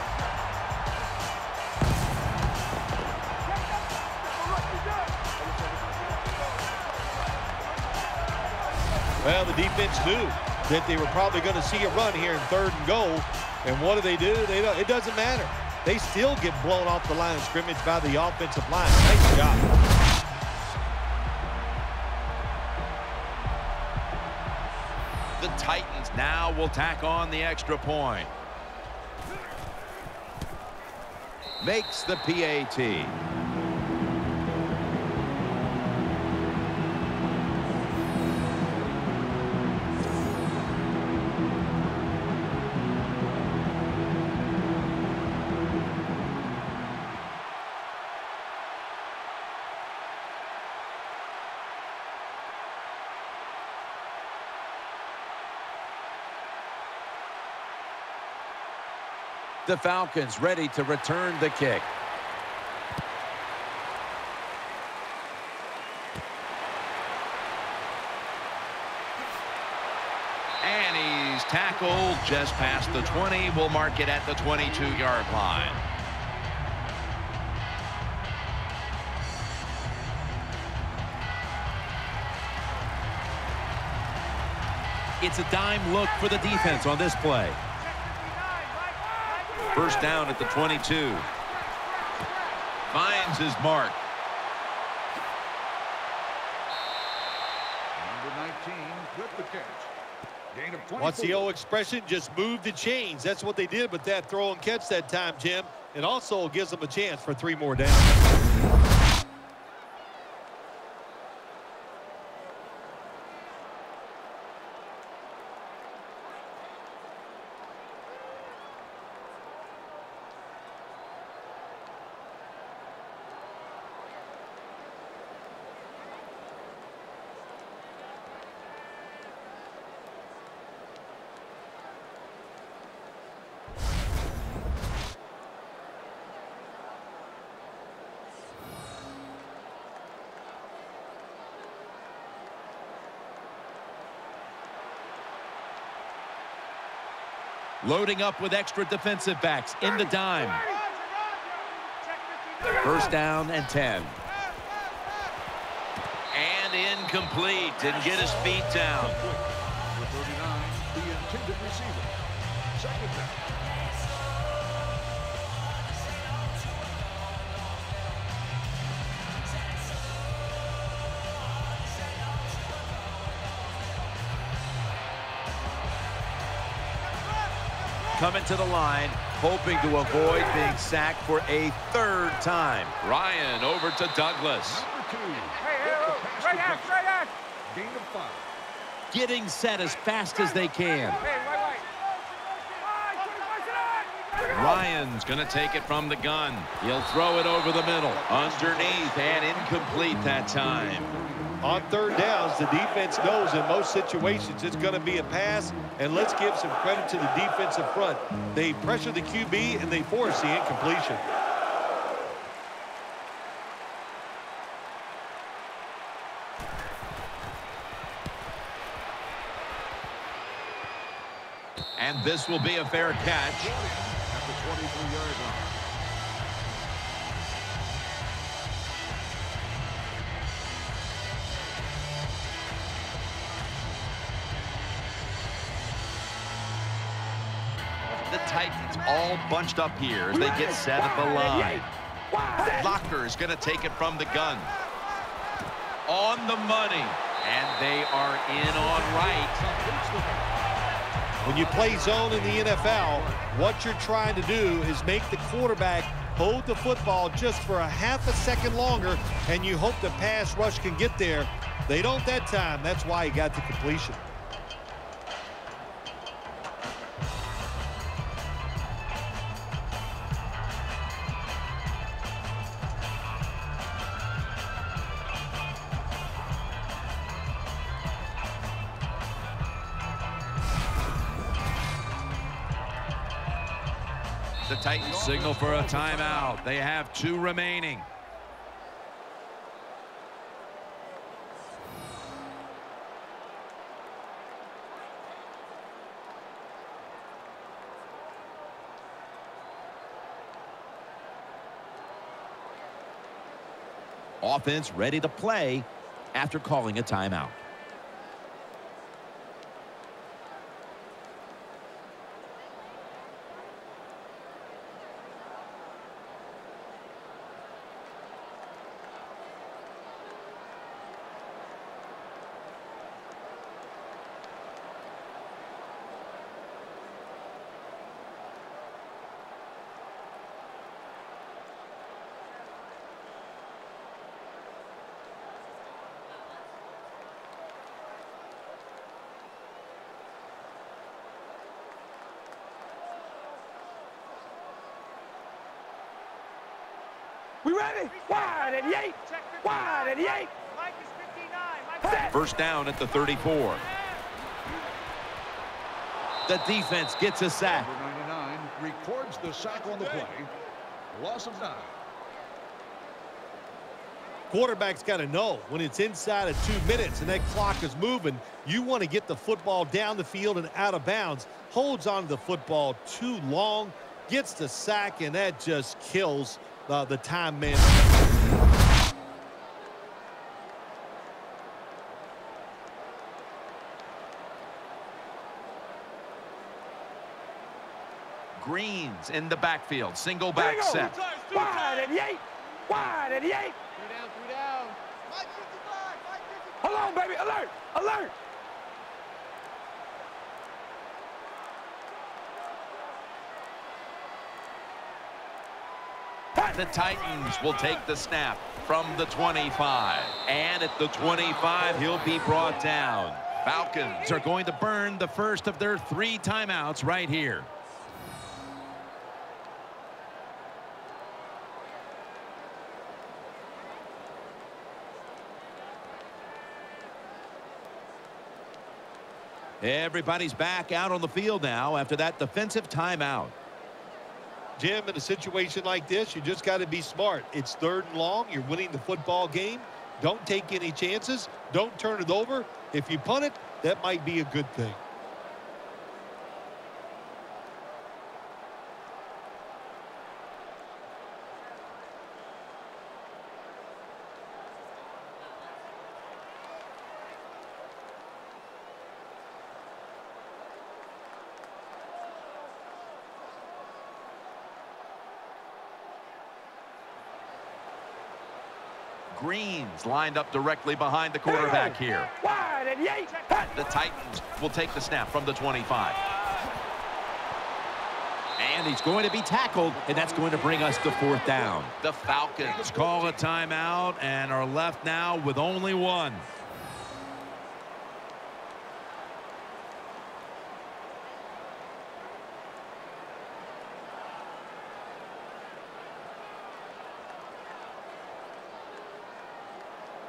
Well, the defense knew that they were probably going to see a run here in third and goal. And what do they do? They don't, it doesn't matter. They still get blown off the line of scrimmage by the offensive line. Nice job. The Titans now will tack on the extra point. Makes the P A T. The Falcons ready to return the kick. And he's tackled just past the twenty. We'll mark it at the twenty-two yard line. It's a dime look for the defense on this play. First down at the twenty-two. Finds his mark. Number nineteen with the catch. Gain of twenty-four. What's the old expression? Just move the chains. That's what they did with that throw and catch that time, Jim. It also gives them a chance for three more downs. Loading up with extra defensive backs in the dime. First down and ten. And incomplete. Didn't get his feet down. Number thirty-nine, the intended receiver. Second down. Coming to the line, hoping to avoid being sacked for a third time. Ryan over to Douglas. Number two. Hey, hey, hey, straight out, straight out. Gain of five. getting set as fast as they can. Ryan's going to take it from the gun. He'll throw it over the middle. Underneath and incomplete that time. On third downs, the defense knows in most situations it's going to be a pass, and let's give some credit to the defensive front. They pressure the Q B, and they force the incompletion. And this will be a fair catch. At the twenty-three yard line. The Titans all bunched up here as they get set at the line. Locker is going to take it from the gun. On the money. And they are in on right. When you play zone in the N F L, what you're trying to do is make the quarterback hold the football just for a half a second longer, and you hope the pass rush can get there. They don't that time. That's why he got the completion. The Titans signal for a timeout. They have two remaining. Offense ready to play after calling a timeout. We ready? Wide and eight. Wide and eight. Mike is fifty-nine. Mike First down at the thirty-four. The defense gets a sack. Number ninety-nine records the sack on the play. Loss of nine. Quarterback's got to know when it's inside of two minutes and that clock is moving, you want to get the football down the field and out of bounds. Holds on to the football too long, gets the sack, and that just kills uh, the time man. Greens in the backfield. Single back set. Wide and eight. Wide and eight. Three down, three down. Mike fifty-five, Mike fifty-five. Hold on, baby. Alert. Alert. The Titans will take the snap from the twenty-five. And at the twenty-five, he'll be brought down. Falcons are going to burn the first of their three timeouts right here. Everybody's back out on the field now after that defensive timeout. Jim, in a situation like this, you just got to be smart. It's third and long. You're winning the football game. Don't take any chances. Don't turn it over. If you punt it, that might be a good thing. Greens lined up directly behind the quarterback here. Wide and eight. The Titans will take the snap from the twenty-five. And he's going to be tackled, and that's going to bring us to fourth down. The Falcons Call a timeout and are left now with only one.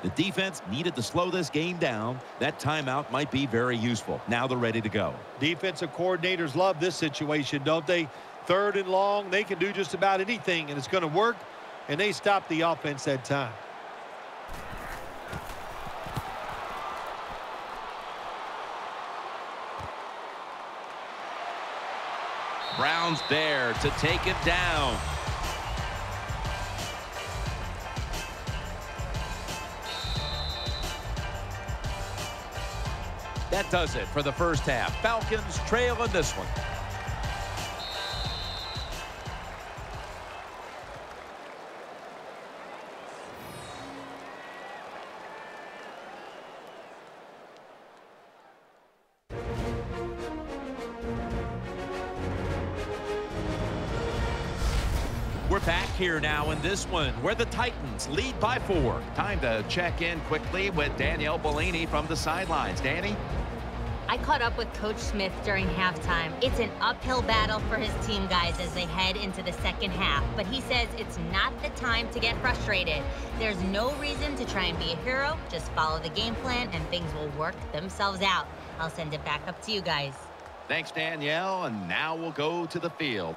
The defense needed to slow this game down. That timeout might be very useful. Now they're ready to go. Defensive coordinators love this situation, don't they? Third and long, they can do just about anything, and it's going to work, and they stop the offense that time. Brown's there to take him down. That does it for the first half. Falcons trail in this one. We're back here now in this one where the Titans lead by four. Time to check in quickly with Danielle Bellini from the sidelines. Danny? I caught up with Coach Smith during halftime. It's an uphill battle for his team guys as they head into the second half, but he says it's not the time to get frustrated. There's no reason to try and be a hero. Just follow the game plan and things will work themselves out. I'll send it back up to you guys. Thanks, Danielle, and now we'll go to the field.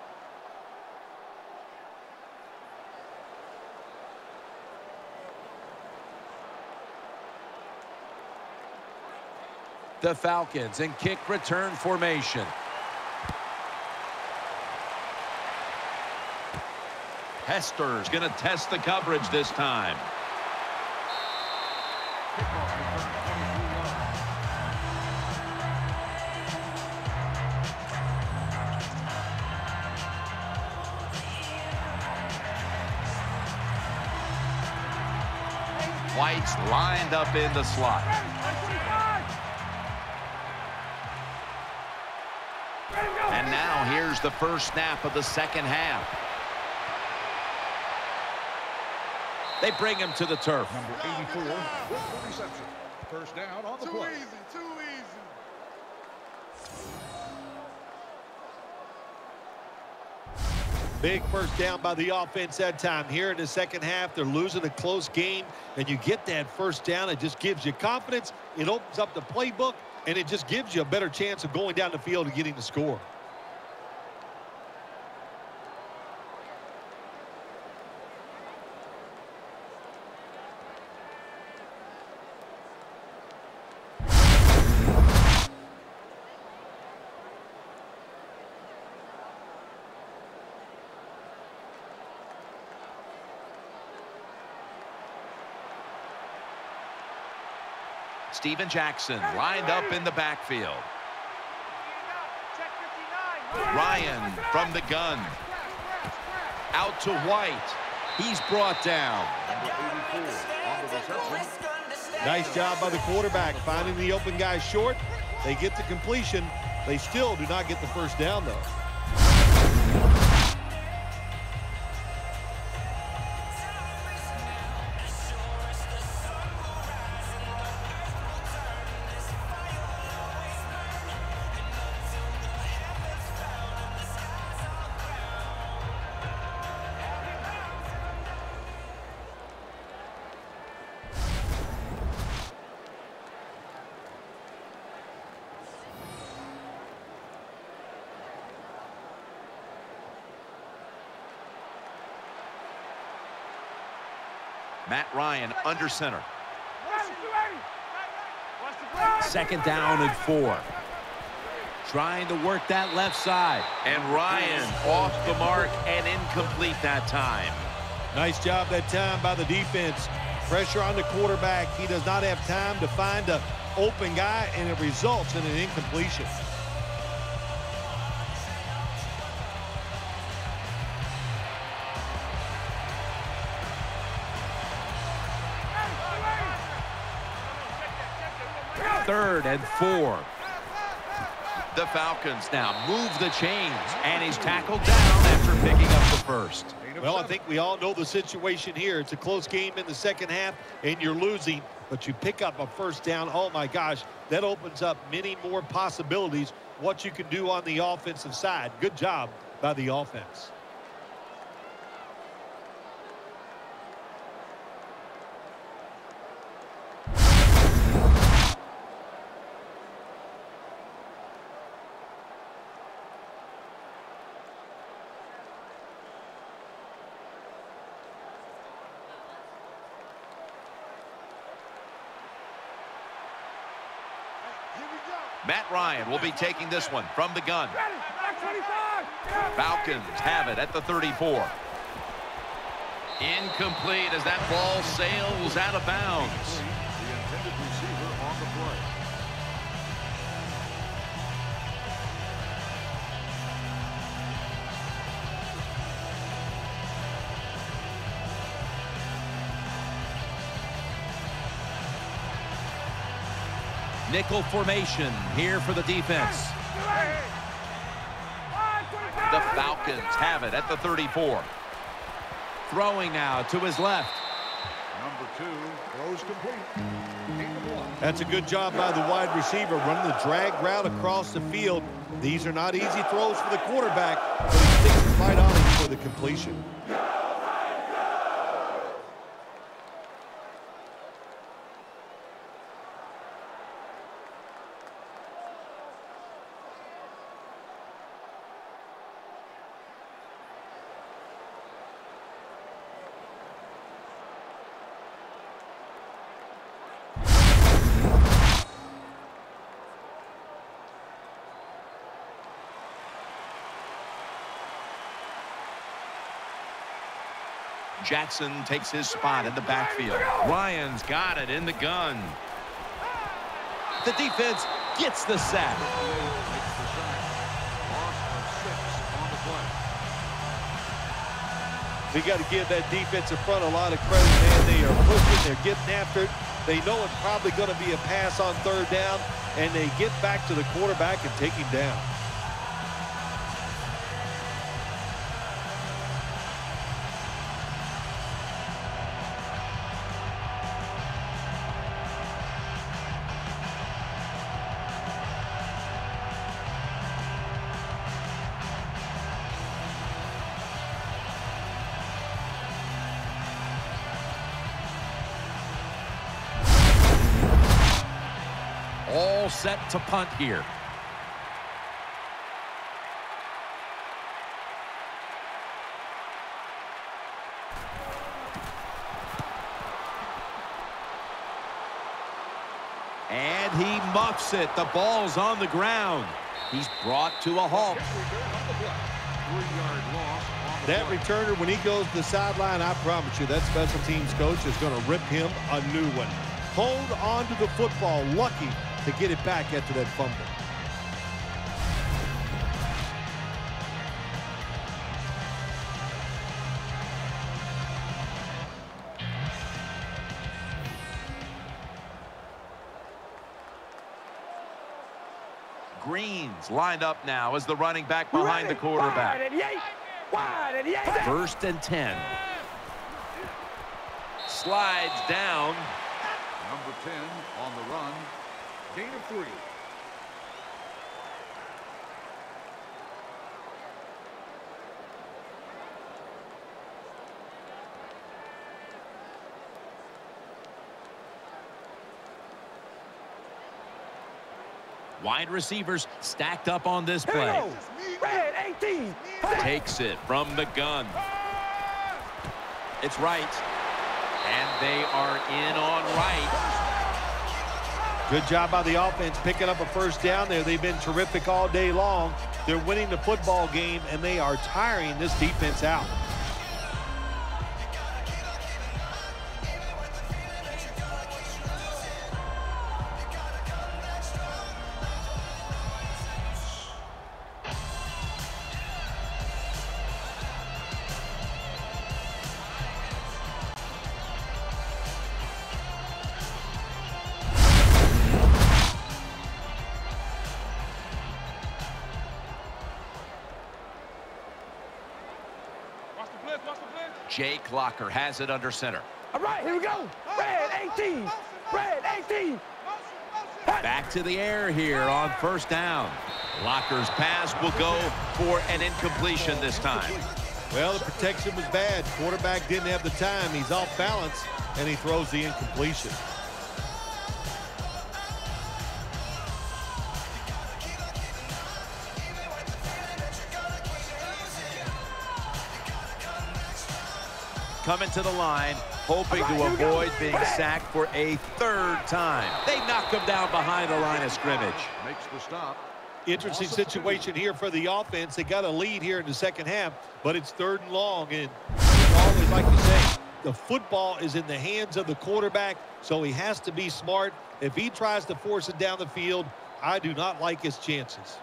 The Falcons in kick return formation. Hester's going to test the coverage this time. White's lined up in the slot. And now here's the first snap of the second half. They bring him to the turf. Number eighty-four with the reception. First down on the play. Too easy, too easy. Big first down by the offense that time. Here in the second half, they're losing a close game, and you get that first down. It just gives you confidence. It opens up the playbook, and it just gives you a better chance of going down the field and getting the score. Steven Jackson lined up in the backfield. Ryan from the gun. Out to White. He's brought down. Nice job by the quarterback finding the open guy short. They get the completion. They still do not get the first down, though. Matt Ryan under center. Second down and four. Trying to work that left side. And Ryan off the mark and incomplete that time. Nice job that time by the defense. Pressure on the quarterback. He does not have time to find an open guy, and it results in an incompletion. Third and four. The Falcons now move the chains, and he's tackled down after picking up the first. Well, I think we all know the situation here. It's a close game in the second half, and you're losing, but you pick up a first down. Oh, my gosh, that opens up many more possibilities, what you can do on the offensive side. Good job by the offense. Matt Ryan will be taking this one from the gun. Falcons have it at the thirty-four. Incomplete as that ball sails out of bounds. The intended receiver on the play. Nickel formation here for the defense. The Falcons have it at the thirty-four. Throwing now to his left. Number two throws complete. That's a good job by the wide receiver running the drag route across the field. These are not easy throws for the quarterback, but he sticks right on it for the completion. Jackson takes his spot in the backfield. Ryan's got it in the gun. The defense gets the sack. We got to give that defensive front a lot of credit, man. They are pushing, they're getting after it. They know it's probably going to be a pass on third down, and they get back to the quarterback and take him down. All set to punt here. And he muffs it. The ball's on the ground. He's brought to a halt. That returner, when he goes to the sideline, I promise you that special teams coach is going to rip him a new one. Hold on to the football, lucky to get it back after that fumble. Green's lined up now as the running back behind the quarterback. First and ten. Slides down. Number ten on the run. Gain of three. Wide receivers stacked up on this play. Red eighteen. Takes it from the gun. It's right. And they are in on right. Good job by the offense picking up a first down there. They've been terrific all day long. They're winning the football game, and they are tiring this defense out. Jake Locker has it under center. All right, here we go. Red eighteen. Red eighteen. Back to the air here on first down. Locker's pass will go for an incompletion this time. Well, the protection was bad. Quarterback didn't have the time. He's off balance, and he throws the incompletion. Coming to the line, hoping to avoid being sacked for a third time. They knock him down behind the line of scrimmage. Makes the stop. Interesting situation here for the offense. They got a lead here in the second half, but it's third and long. And I always like to say, the football is in the hands of the quarterback, so he has to be smart. If he tries to force it down the field, I do not like his chances.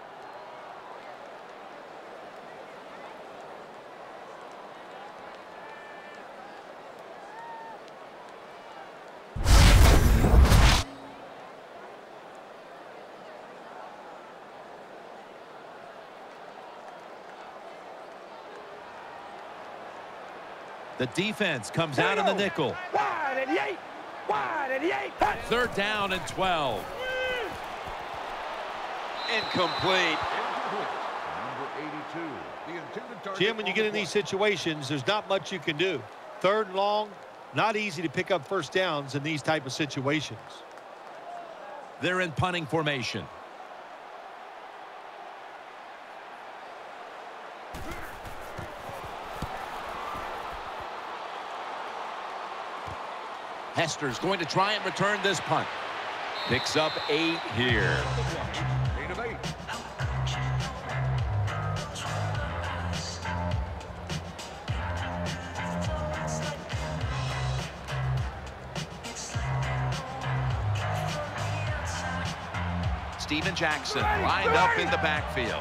The defense comes out in the nickel. Wide and eight. Wide and eight. Third down and twelve. Incomplete. Number eighty-two. The intended target. Jim, when you get in these situations, there's not much you can do. Third and long, not easy to pick up first downs in these type of situations. They're in punting formation. Hester's going to try and return this punt. Picks up eight here. Eight of eight. Steven Jackson lined up in the backfield.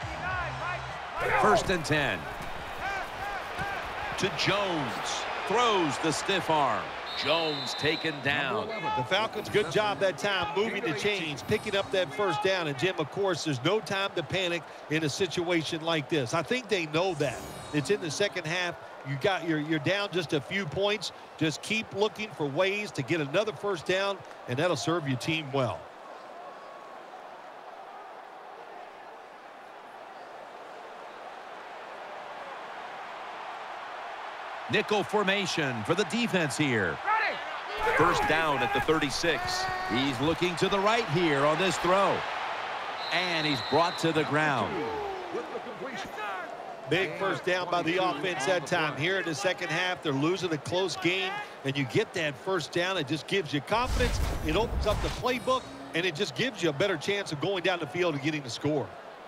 First and ten. To Jones. Throws the stiff arm. Jones taken down. The Falcons, good job that time moving the chains, picking up that first down. And, Jim, of course, there's no time to panic in a situation like this. I think they know that. It's in the second half. You got, you're, you're down just a few points. Just keep looking for ways to get another first down, and that'll serve your team well. Nickel formation for the defense here. First down at the thirty-six. He's looking to the right here on this throw. And he's brought to the ground. Big first down by the offense that time. Here in the second half, they're losing a close game, and you get that first down. It just gives you confidence. It opens up the playbook, and it just gives you a better chance of going down the field and getting the score.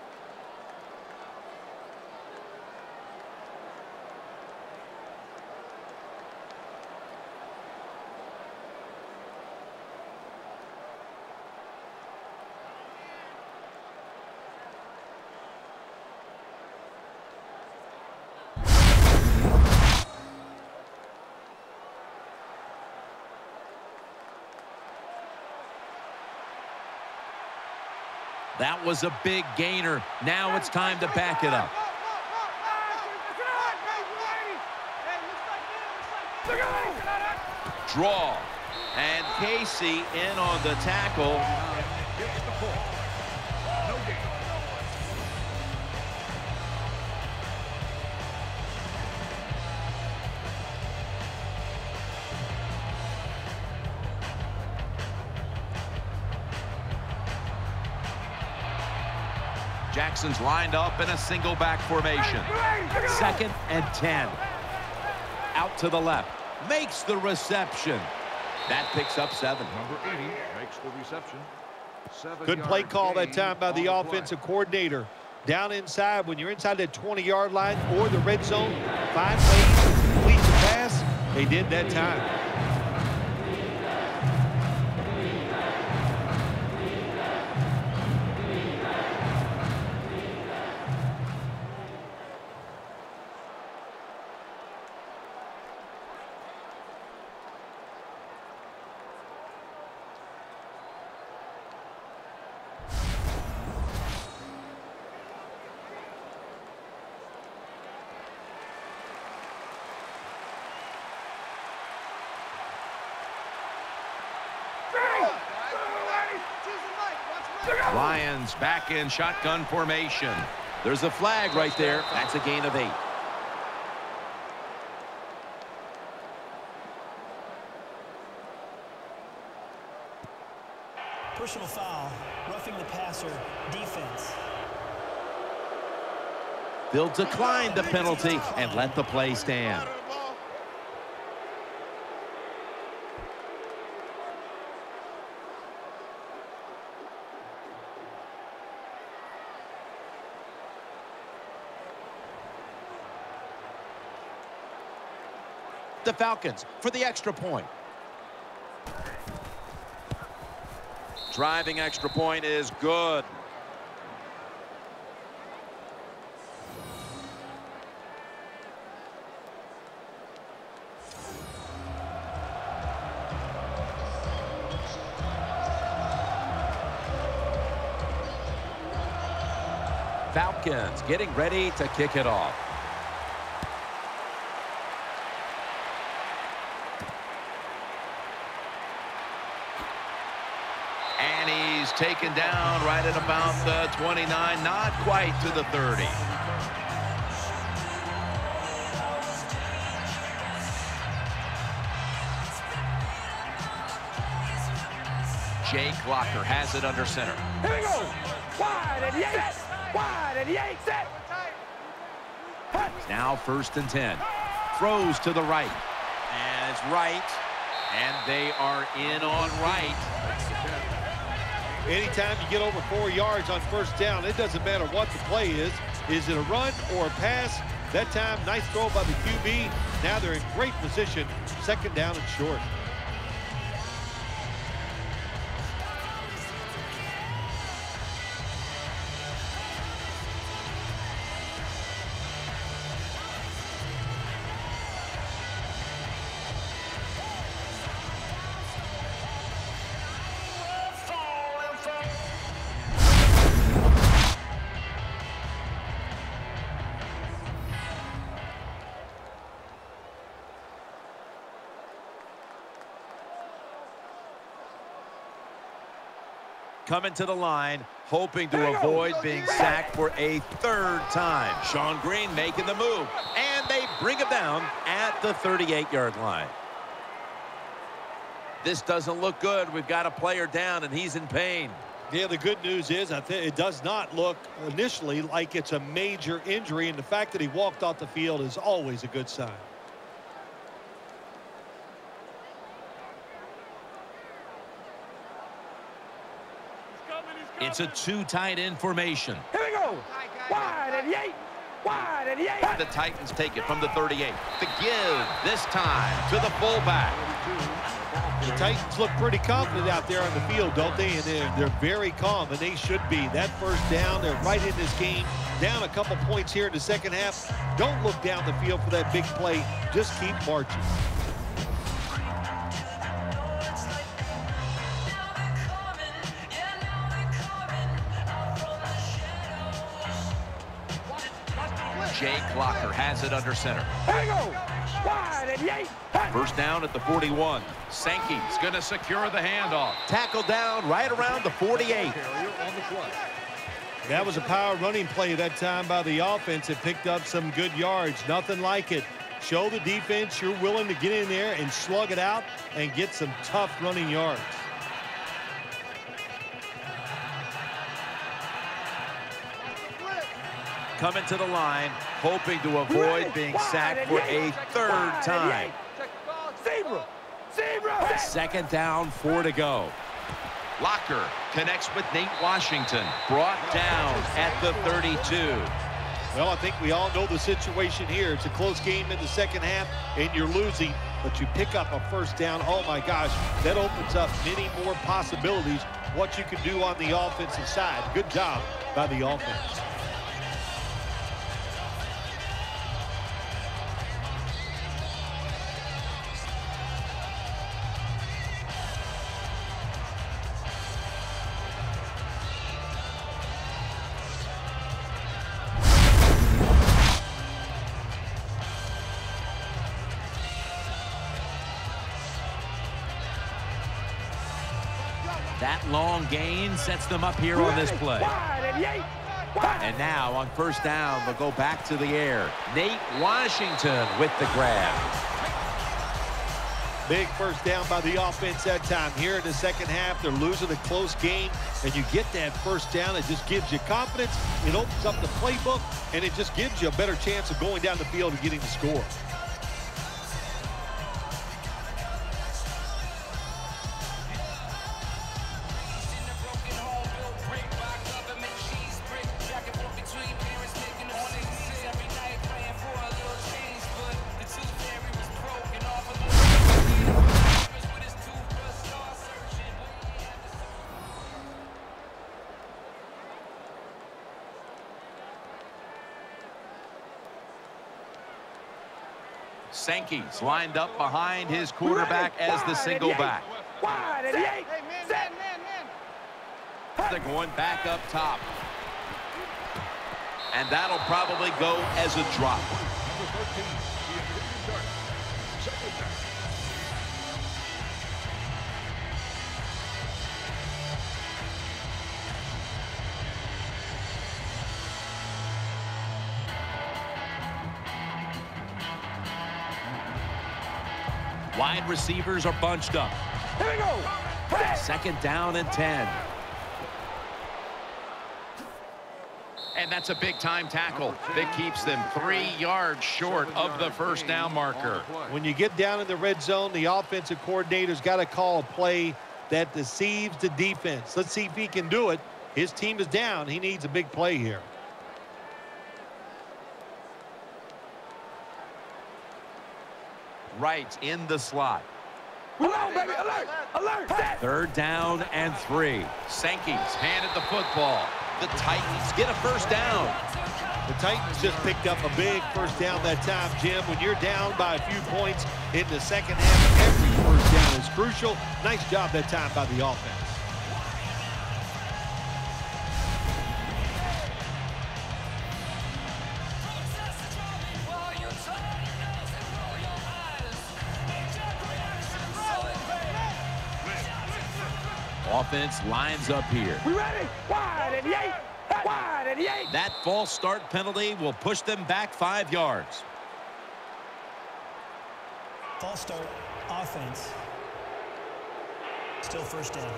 That was a big gainer. Now it's time to back it up. Draw. And Casey in on the tackle. Jackson's lined up in a single back formation. Second and ten. Out to the left. Makes the reception. That picks up seven. Number eighty makes the reception. Seven Good play call that time by the offensive coordinator. Down inside, when you're inside that twenty-yard line or the red zone, find ways to complete the pass. They did that time. Lions back in shotgun formation. There's a flag right there. That's a gain of eight. Personal foul, roughing the passer, defense. They'll decline the penalty and let the play stand. the Falcons for the extra point. Driving extra point is good. Falcons getting ready to kick it off. And he's taken down right at about the twenty-nine, not quite to the thirty. Jake Locker has it under center. Here we go. Wide and Yates. Wide and Yates. Set. Now first and ten. Throws to the right. And it's right. And they are in on right. Anytime you get over four yards on first down, it doesn't matter what the play is. Is it a run or a pass? That time, nice throw by the Q B. Now they're in great position. Second down and short. Coming to the line, hoping to avoid being sacked for a third time. Sean Green making the move, and they bring him down at the thirty-eight yard line. This doesn't look good. We've got a player down, and he's in pain. Yeah, the good news is I think it does not look initially like it's a major injury, and the fact that he walked off the field is always a good sign. It's a two tight end formation. Here we go. Wide and Yates. Wide and Yates. The Titans take it from the thirty-eight. The give this time to the fullback. The Titans look pretty confident out there on the field, don't they? And they're, they're very calm, and they should be. That first down, they're right in this game. Down a couple points here in the second half. Don't look down the field for that big play. Just keep marching. Jake Locker has it under center. Here we go. Wide and Yates. First down at the forty-one. Sankey's going to secure the handoff. Tackled down right around the forty-eight. That was a power running play that time by the offense. It picked up some good yards. Nothing like it. Show the defense you're willing to get in there and slug it out and get some tough running yards. Coming to the line, hoping to avoid being sacked for a third time. Zebra. Zebra. Second down, four to go. Locker connects with Nate Washington. Brought down at the thirty-two. Well, I think we all know the situation here. It's a close game in the second half, and you're losing, but you pick up a first down. Oh, my gosh, that opens up many more possibilities, what you can do on the offensive side. Good job by the offense. That long gain sets them up here on this play. And now on first down, they'll go back to the air. Nate Washington with the grab. Big first down by the offense that time. Here in the second half, they're losing a close game, and you get that first down. It just gives you confidence. It opens up the playbook, and it just gives you a better chance of going down the field and getting the score. Sankey's lined up behind his quarterback as the single back. Wide and eight. Hey, man, man, man, man. They're going back up top. And that'll probably go as a drop. Number thirteen, the intended target. Second down. Wide receivers are bunched up. Here we go. Hey. Second down and ten. And that's a big-time tackle that keeps them three yards short of the first down marker. When you get down in the red zone, the offensive coordinator's got to call a play that deceives the defense. Let's see if he can do it. His team is down. He needs a big play here. Right in the slot. Alert, baby, alert, alert, set. Third down and three. Sankey's handed the football. The Titans get a first down. The Titans just picked up a big first down that time, Jim. When you're down by a few points in the second half, every first down is crucial. Nice job that time by the offense. Offense lines up here. We ready? Wide and eight. Wide and eight. That false start penalty will push them back five yards. False start, offense. Still first down.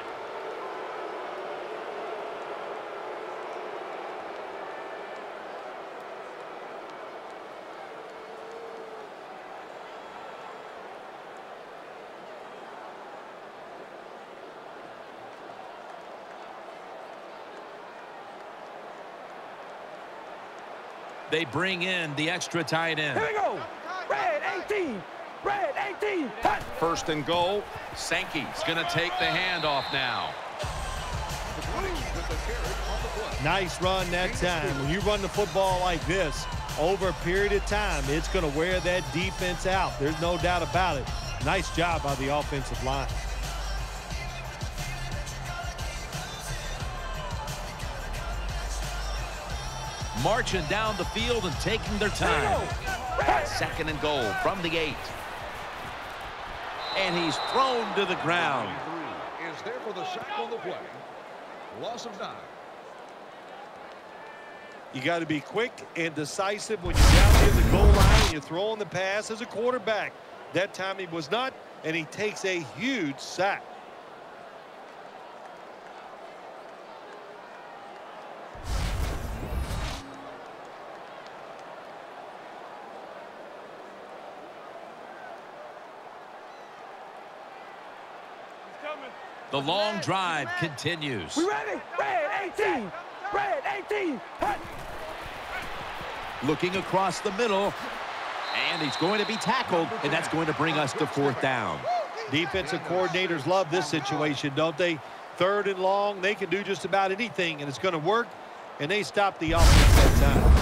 They bring in the extra tight end. Here we go. Red eighteen. Red eighteen. Hut. First and goal. Sankey's going to take the handoff now. Nice run that time. When you run the football like this, over a period of time, it's going to wear that defense out. There's no doubt about it. Nice job by the offensive line. Marching down the field and taking their time. Second and goal from the eight. And he's thrown to the ground. Is there for the sack on the play. Loss of nine. You got to be quick and decisive when you're down near the goal line and you're throwing the pass as a quarterback. That time he was not, and he takes a huge sack. The long drive continues. We ready? Red eighteen. Red eighteen. Hut. Looking across the middle. And he's going to be tackled. And that's going to bring us to fourth down. Defensive coordinators love this situation, don't they? Third and long, they can do just about anything, and it's going to work. And they stop the offense that time.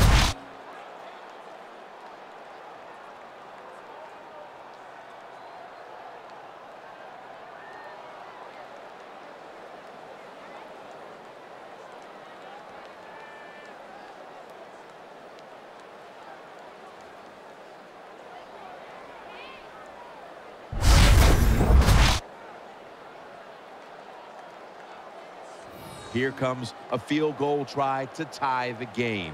Here comes a field goal try to tie the game.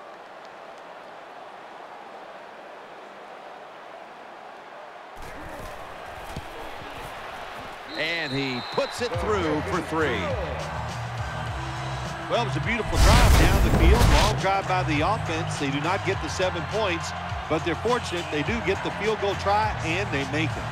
And he puts it through for three. Well, it was a beautiful drive down the field. Long drive by the offense. They do not get the seven points, but they're fortunate they do get the field goal try, and they make it.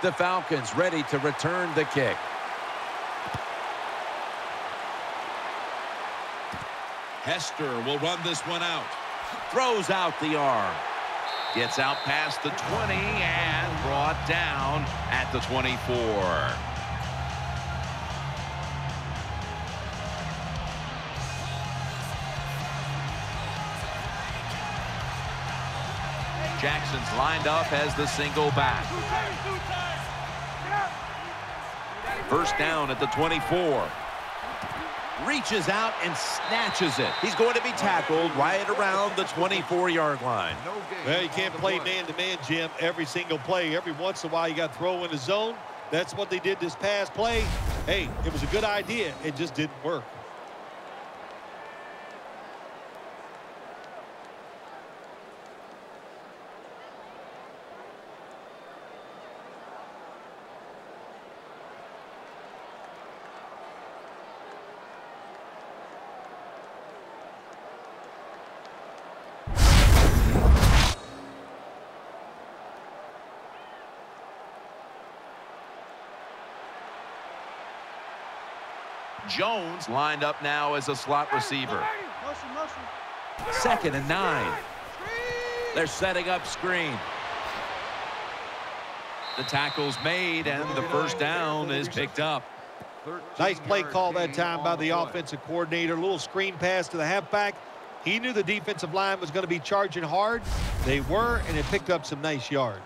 The Falcons ready to return the kick. Hester will run this one out. Throws out the arm. Gets out past the twenty and brought down at the twenty-four. Jackson's lined up as the single back. First down at the twenty-four. Reaches out and snatches it. He's going to be tackled right around the twenty-four yard line. Well, you can't play man-to-man, Jim, every single play. Every once in a while, you got to throw in the zone. That's what they did this past play. Hey, it was a good idea. It just didn't work. Jones lined up now as a slot receiver. Second and nine. They're setting up screen. The tackle's made, and the first down is picked up. Nice play call that time by the offensive coordinator. A little screen pass to the halfback. He knew the defensive line was going to be charging hard. They were, and it picked up some nice yards.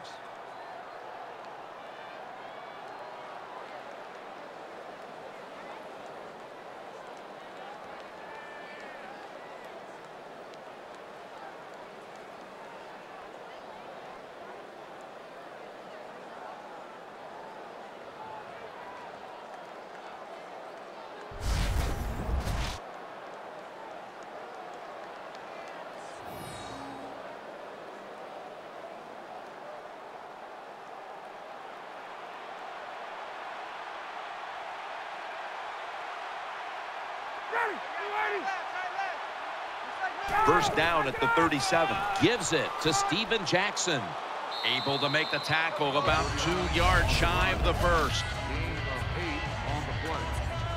First down at the thirty-seven. Gives it to Steven Jackson. Able to make the tackle about two yards shy of the first. Gain of eight on the play.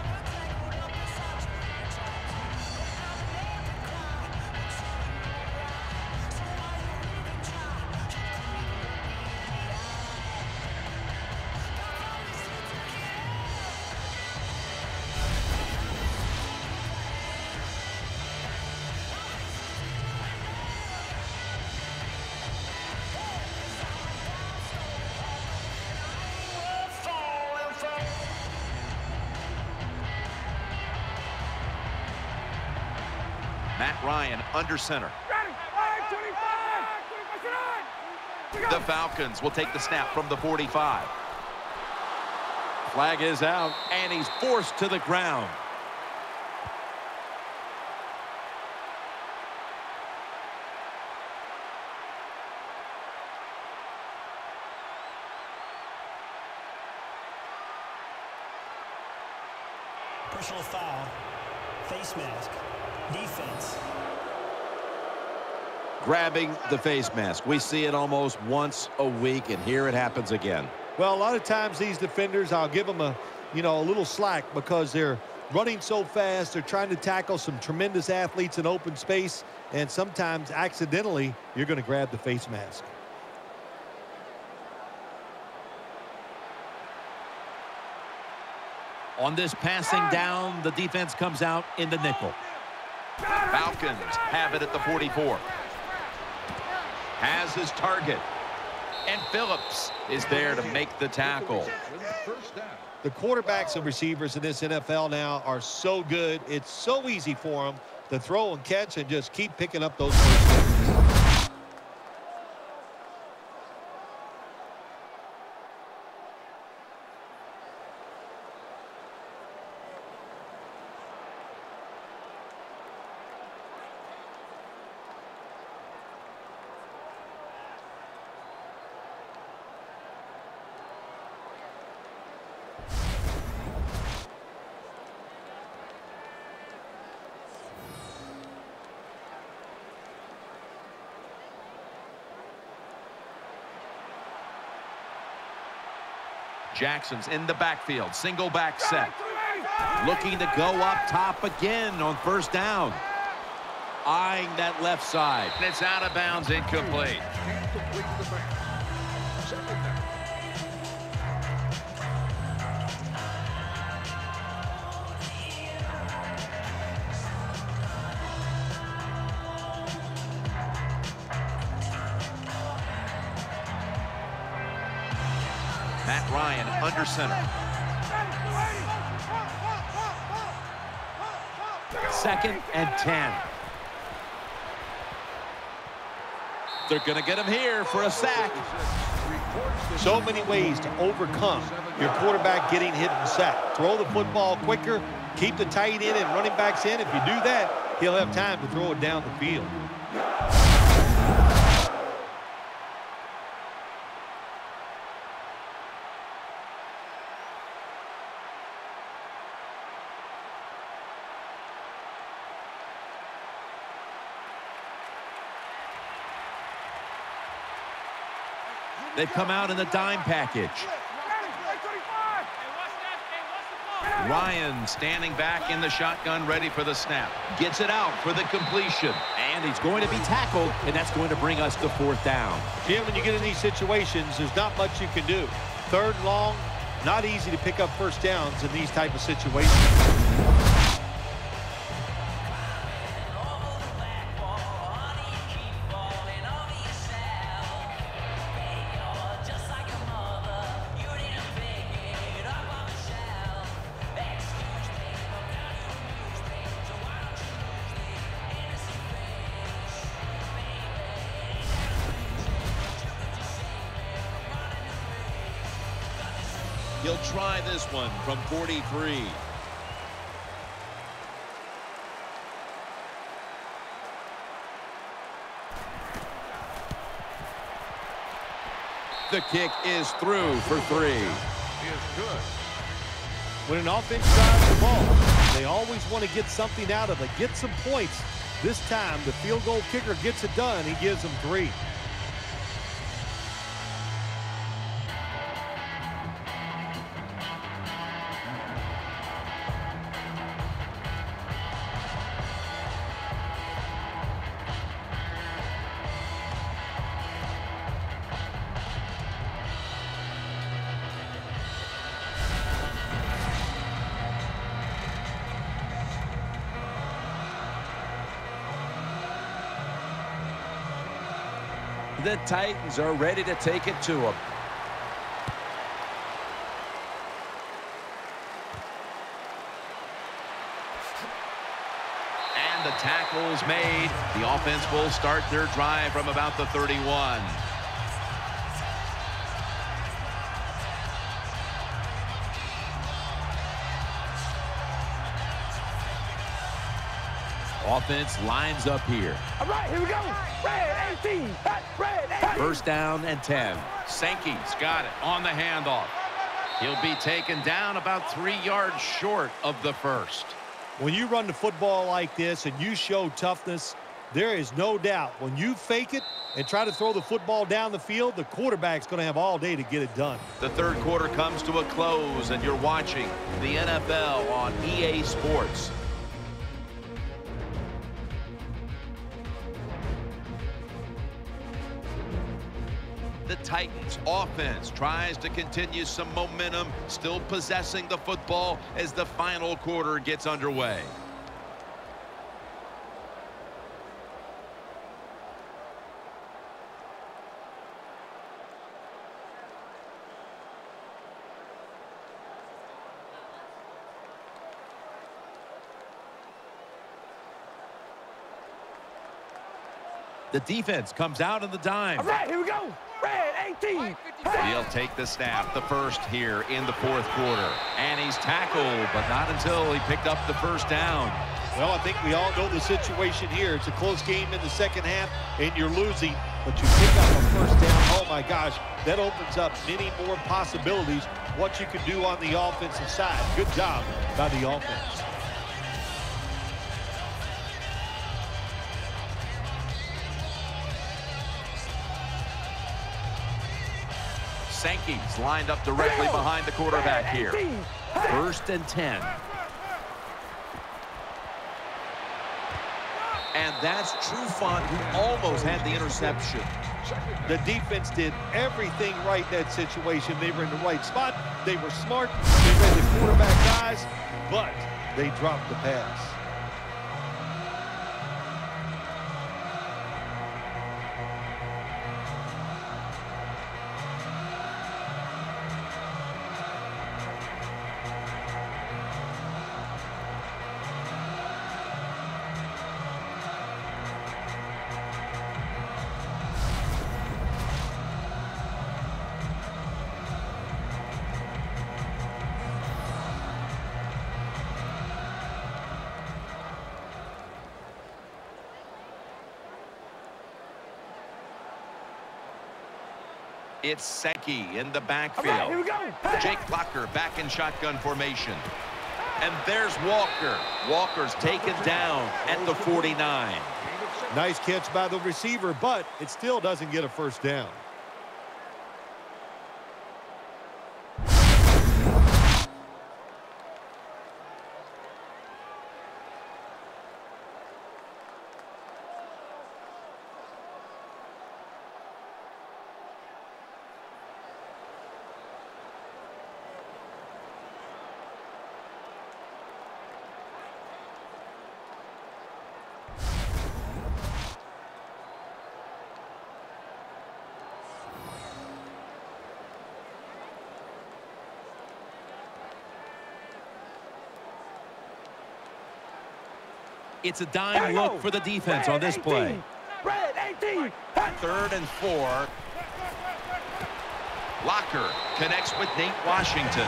Matt Ryan under center. The Falcons will take the snap from the forty-five. Flag is out, and he's forced to the ground. Personal foul. Face mask. Defense. Grabbing the face mask. We see it almost once a week, and here it happens again. Well, a lot of times these defenders, I'll give them a, you know, a little slack because they're running so fast. They're trying to tackle some tremendous athletes in open space, and sometimes accidentally you're going to grab the face mask. On this passing down, the defense comes out in the nickel. Falcons have it at the forty-four. Has his target. And Phillips is there to make the tackle. The quarterbacks and receivers in this N F L now are so good. It's so easy for them to throw and catch and just keep picking up those first downs. Jackson's in the backfield. Single back set. Looking to go up top again on first down. Eyeing that left side. And it's out of bounds, incomplete. Matt Ryan under center. Second and ten. They're going to get him here for a sack. So many ways to overcome your quarterback getting hit and sacked. Throw the football quicker, keep the tight end and running backs in. If you do that, he'll have time to throw it down the field. They've come out in the dime package. Ryan standing back in the shotgun, ready for the snap. Gets it out for the completion. And he's going to be tackled, and that's going to bring us to fourth down. Jim, when you get in these situations, there's not much you can do. Third and long, not easy to pick up first downs in these type of situations. He'll try this one from forty-three. The kick is through for three. Is good. When an offense drives the ball, they always want to get something out of it, get some points. This time, the field goal kicker gets it done. He gives them three. The Titans are ready to take it to them. And the tackle's made. The offense will start their drive from about the thirty-one. Offense lines up here. All right, here we go. Red eighteen. Red eighteen. First down and ten. Sankey's got it on the handoff. He'll be taken down about three yards short of the first. When you run the football like this and you show toughness, there is no doubt when you fake it and try to throw the football down the field, the quarterback's going to have all day to get it done. The third quarter comes to a close, and you're watching the N F L on E A Sports. The Titans offense tries to continue some momentum, still possessing the football as the final quarter gets underway. The defense comes out in the dime. All right, here we go. Red eighteen. He'll take the snap, the first here in the fourth quarter. And he's tackled, but not until he picked up the first down. Well, I think we all know the situation here. It's a close game in the second half, and you're losing, but you pick up a first down. Oh, my gosh, that opens up many more possibilities, what you can do on the offensive side. Good job by the offense. Sankey's lined up directly behind the quarterback here. First and ten. And that's Trufant, who almost had the interception. The defense did everything right in that situation. They were in the right spot. They were smart. They read the quarterback eyes, but they dropped the pass. It's Sankey in the backfield. Right, here we go. Jake Locker back in shotgun formation. And there's Walker. Walker's taken down at the forty-nine. Nice catch by the receiver, but it still doesn't get a first down. It's a dime look for the defense on this play. Red eighteen. Third and four. Locker connects with Nate Washington.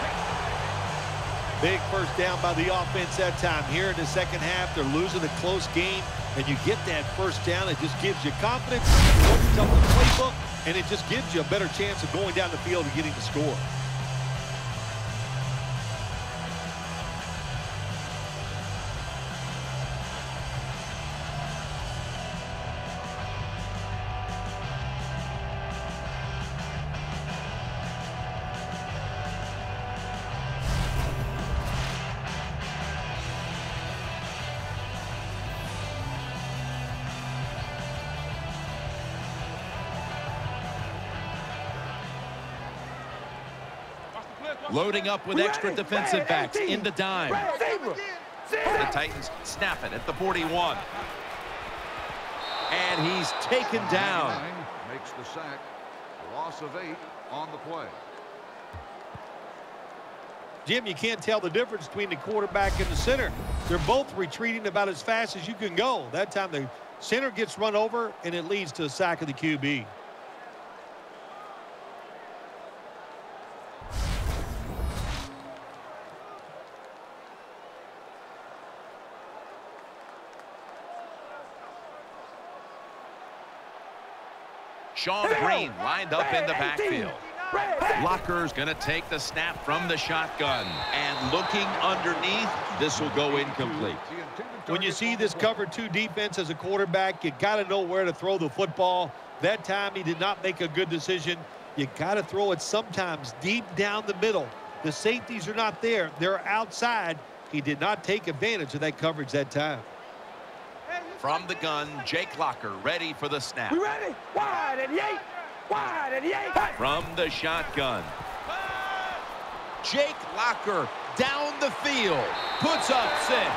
Big first down by the offense that time. Here in the second half, they're losing a close game, and you get that first down. It just gives you confidence. It opens up the playbook, and it just gives you a better chance of going down the field and getting the score. Loading up with extra defensive backs in the dime. The Titans snap it at the forty-one. And he's taken down. Makes the sack. Loss of eight on the play. Jim, you can't tell the difference between the quarterback and the center. They're both retreating about as fast as you can go. That time the center gets run over, and it leads to a sack of the Q B. Sean Green lined up in the backfield. Locker's going to take the snap from the shotgun. And looking underneath, this will go incomplete. When you see this cover two defense as a quarterback, you got to know where to throw the football. That time he did not make a good decision. You got to throw it sometimes deep down the middle. The safeties are not there. They're outside. He did not take advantage of that coverage that time. From the gun, Jake Locker ready for the snap. We ready? Wide and eight. Wide and eight. From the shotgun. Jake Locker down the field. Puts up six.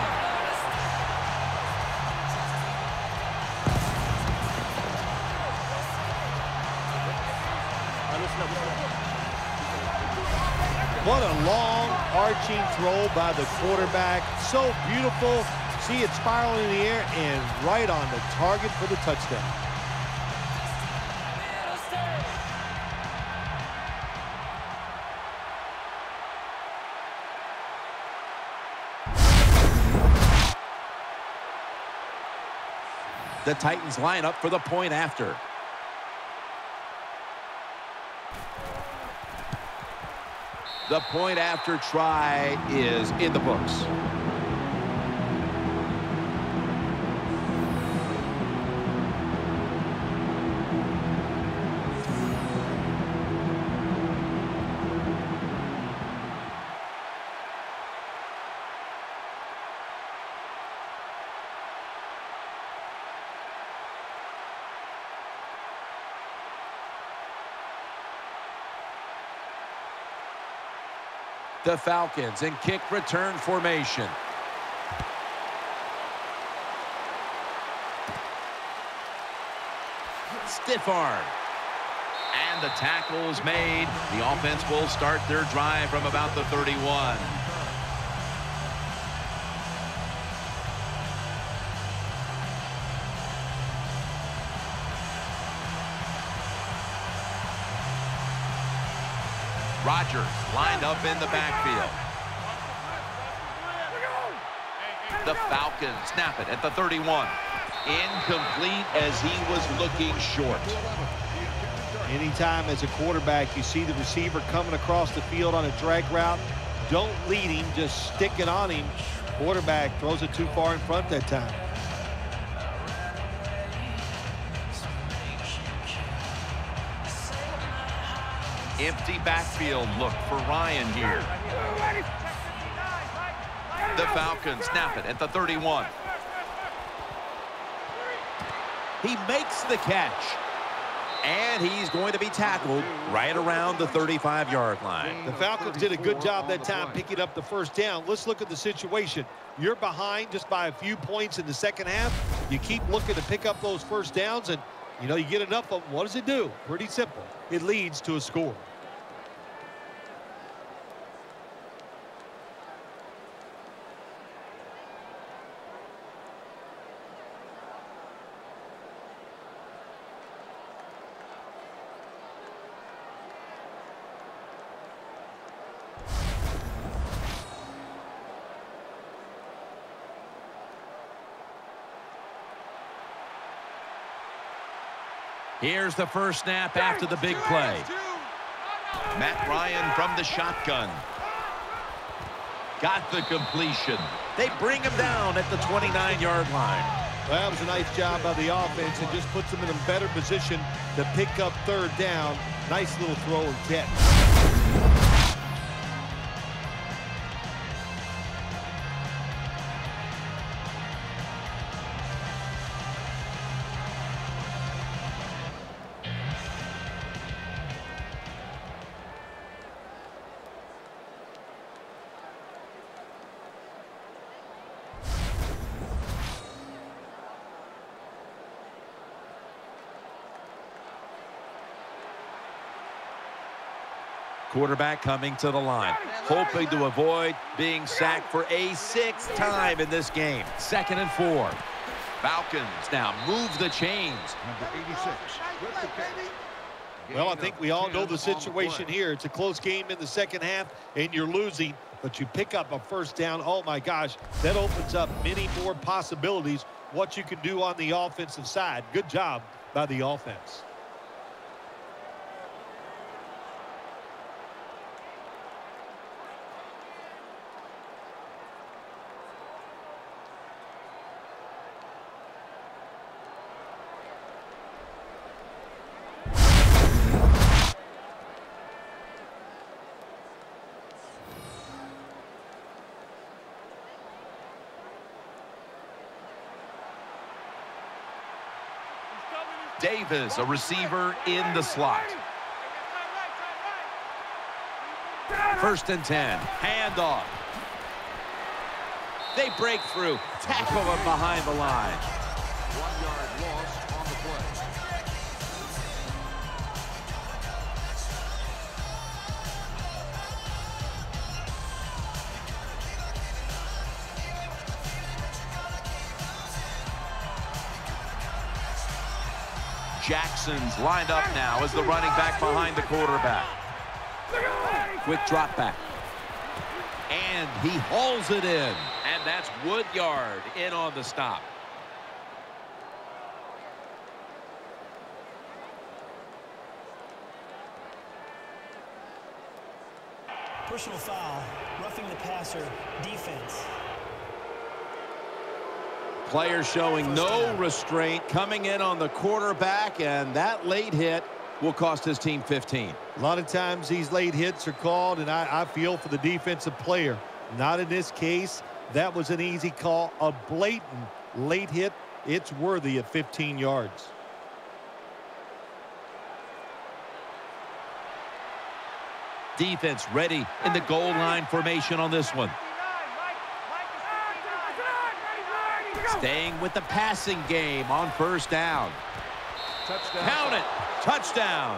What a long arching throw by the quarterback. So beautiful. See it spiraling in the air and right on the target for the touchdown. The Titans line up for the point after. The point after try is in the books. The Falcons in kick return formation. Stiff arm. And the tackle is made. The offense will start their drive from about the thirty-one. Rodgers lined up in the backfield. The Falcons snap it at the thirty-one. Incomplete as he was looking short. Anytime as a quarterback you see the receiver coming across the field on a drag route, don't lead him, just stick it on him. Quarterback throws it too far in front that time. Empty backfield look for Ryan here. The Falcons snap it at the thirty-one. He makes the catch. And he's going to be tackled right around the thirty-five yard line. The Falcons did a good job that time picking up the first down. Let's look at the situation. You're behind just by a few points in the second half. You keep looking to pick up those first downs, and you know you get enough of them. What does it do? Pretty simple. It leads to a score. Here's the first snap after the big play. Matt Ryan from the shotgun. Got the completion. They bring him down at the twenty-nine yard line. Well, that was a nice job by the offense and just puts them in a better position to pick up third down. Nice little throw and catch. Quarterback coming to the line, hoping to avoid being sacked for a sixth time in this game. Second and four. Falcons now move the chains. Number eighty-six. Well, I think we all know the situation here. It's a close game in the second half, and you're losing, but you pick up a first down. Oh, my gosh, that opens up many more possibilities what you can do on the offensive side. Good job by the offense. Davis, a receiver in the slot. First and ten. Handoff. They break through. Tackle him behind the line. One yard lost on the play. Jackson's lined up now as the running back behind the quarterback. Quick drop back. And he hauls it in. And that's Woodyard in on the stop. Personal foul, roughing the passer, defense. Player showing no restraint, coming in on the quarterback, and that late hit will cost his team fifteen. A lot of times these late hits are called, and I, I feel for the defensive player. Not in this case. That was an easy call. A blatant late hit. It's worthy of fifteen yards. Defense ready in the goal line formation on this one. Staying with the passing game on first down. Touchdown. Count it. Touchdown.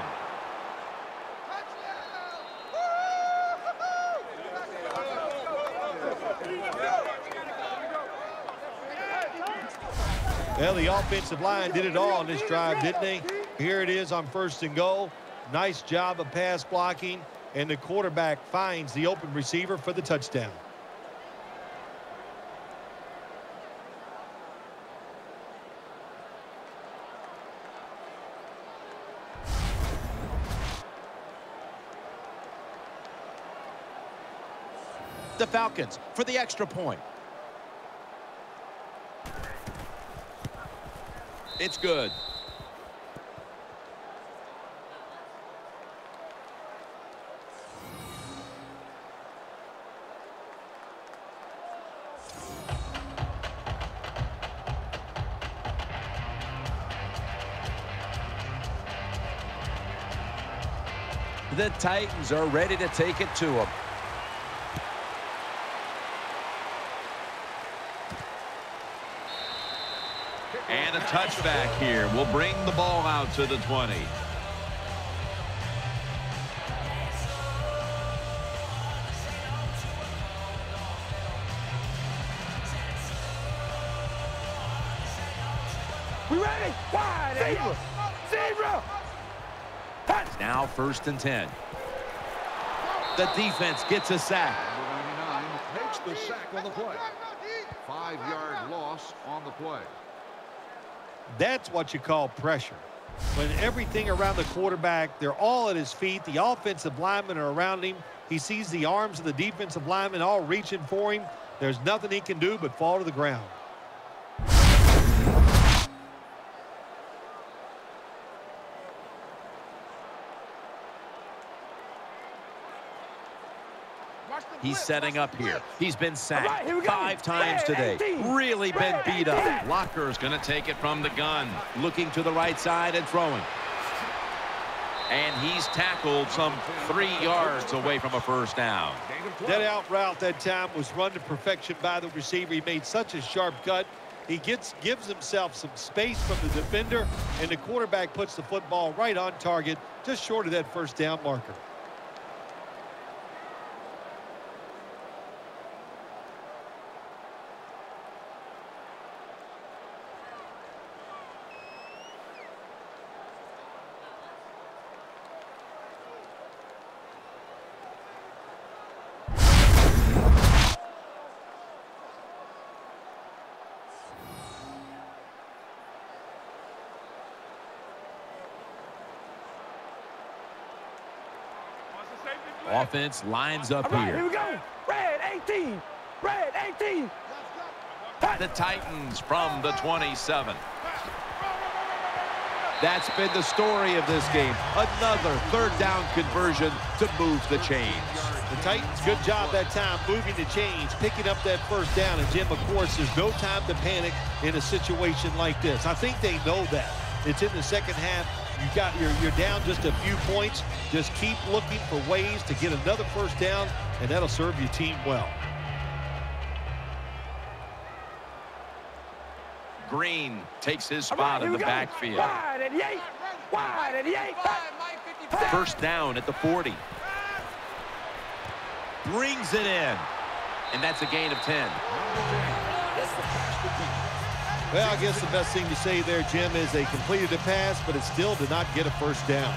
Well, the offensive line did it all on this drive, didn't they? Here it is on first and goal. Nice job of pass blocking, and the quarterback finds the open receiver for the touchdown. The Falcons for the extra point. It's good. The Titans are ready to take it to them. And a touchback here will bring the ball out to the twenty. We ready? Wide. Zebra. Zebra. Touch. Now first and ten. The defense gets a sack. Number ninety-nine makes the sack on the play. Five-yard loss on the play. That's what you call pressure. When everything around the quarterback, they're all at his feet. The offensive linemen are around him. He sees the arms of the defensive linemen all reaching for him. There's nothing he can do but fall to the ground. He's setting up here. He's been sacked All right, here we go. five times today. Really been beat up. Locker's going to take it from the gun. Looking to the right side and throwing. And he's tackled some three yards away from a first down. That out route that time was run to perfection by the receiver. He made such a sharp cut. He gets gives himself some space from the defender, and the quarterback puts the football right on target, just short of that first down marker. Offense lines up All right, here. here we go. Red eighteen. Red eighteen. The Titans from the twenty-seven. That's been the story of this game. Another third down conversion to move the chains. The Titans, good job that time moving the chains, picking up that first down. And, Jim, of course, there's no time to panic in a situation like this. I think they know that. It's in the second half. You got, you're, you're down just a few points. Just keep looking for ways to get another first down, and that'll serve your team well. Green takes his All spot right, in the here we go. backfield. Wide eighty-eight. Wide eighty-eight. First down at the forty. Brings it in. And that's a gain of ten. Well, I guess the best thing to say there, Jim, is they completed a pass, but it still did not get a first down.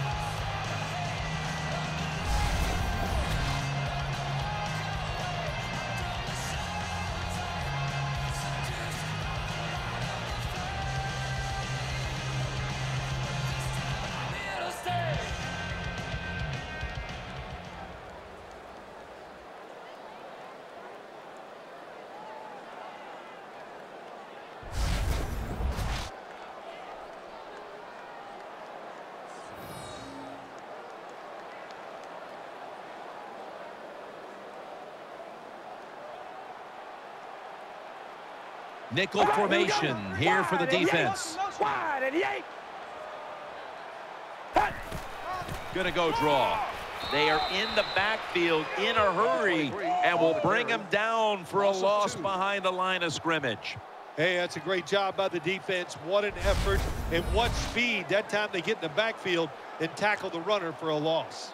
Nickel Right, formation here, here for the defense. Wide eighty-eight. Gonna go draw. They are in the backfield in a hurry and will bring him down for a loss behind the line of scrimmage. Hey, that's a great job by the defense. What an effort and what speed. That time they get in the backfield and tackle the runner for a loss.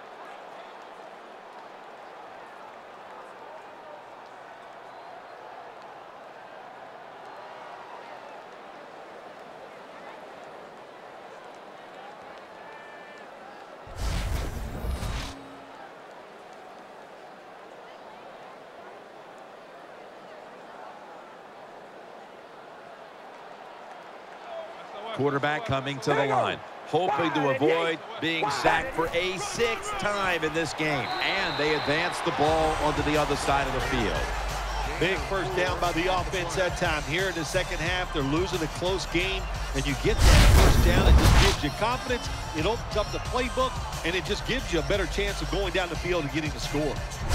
Quarterback coming to the line, hoping to avoid being sacked for a sixth time in this game. And they advance the ball onto the other side of the field. Big first down by the offense that time. Here in the second half, they're losing a close game, and you get that first down. It just gives you confidence. It opens up the playbook, and it just gives you a better chance of going down the field and getting the score.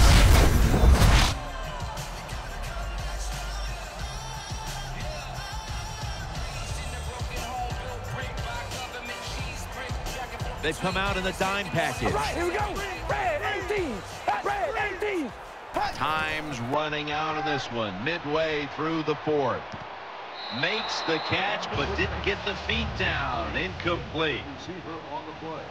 They've come out in the dime package. Right, here we go. Red eighteen. Red eighteen. Time's running out of this one. Midway through the fourth. Makes the catch, but didn't get the feet down. Incomplete. Receiver on the play.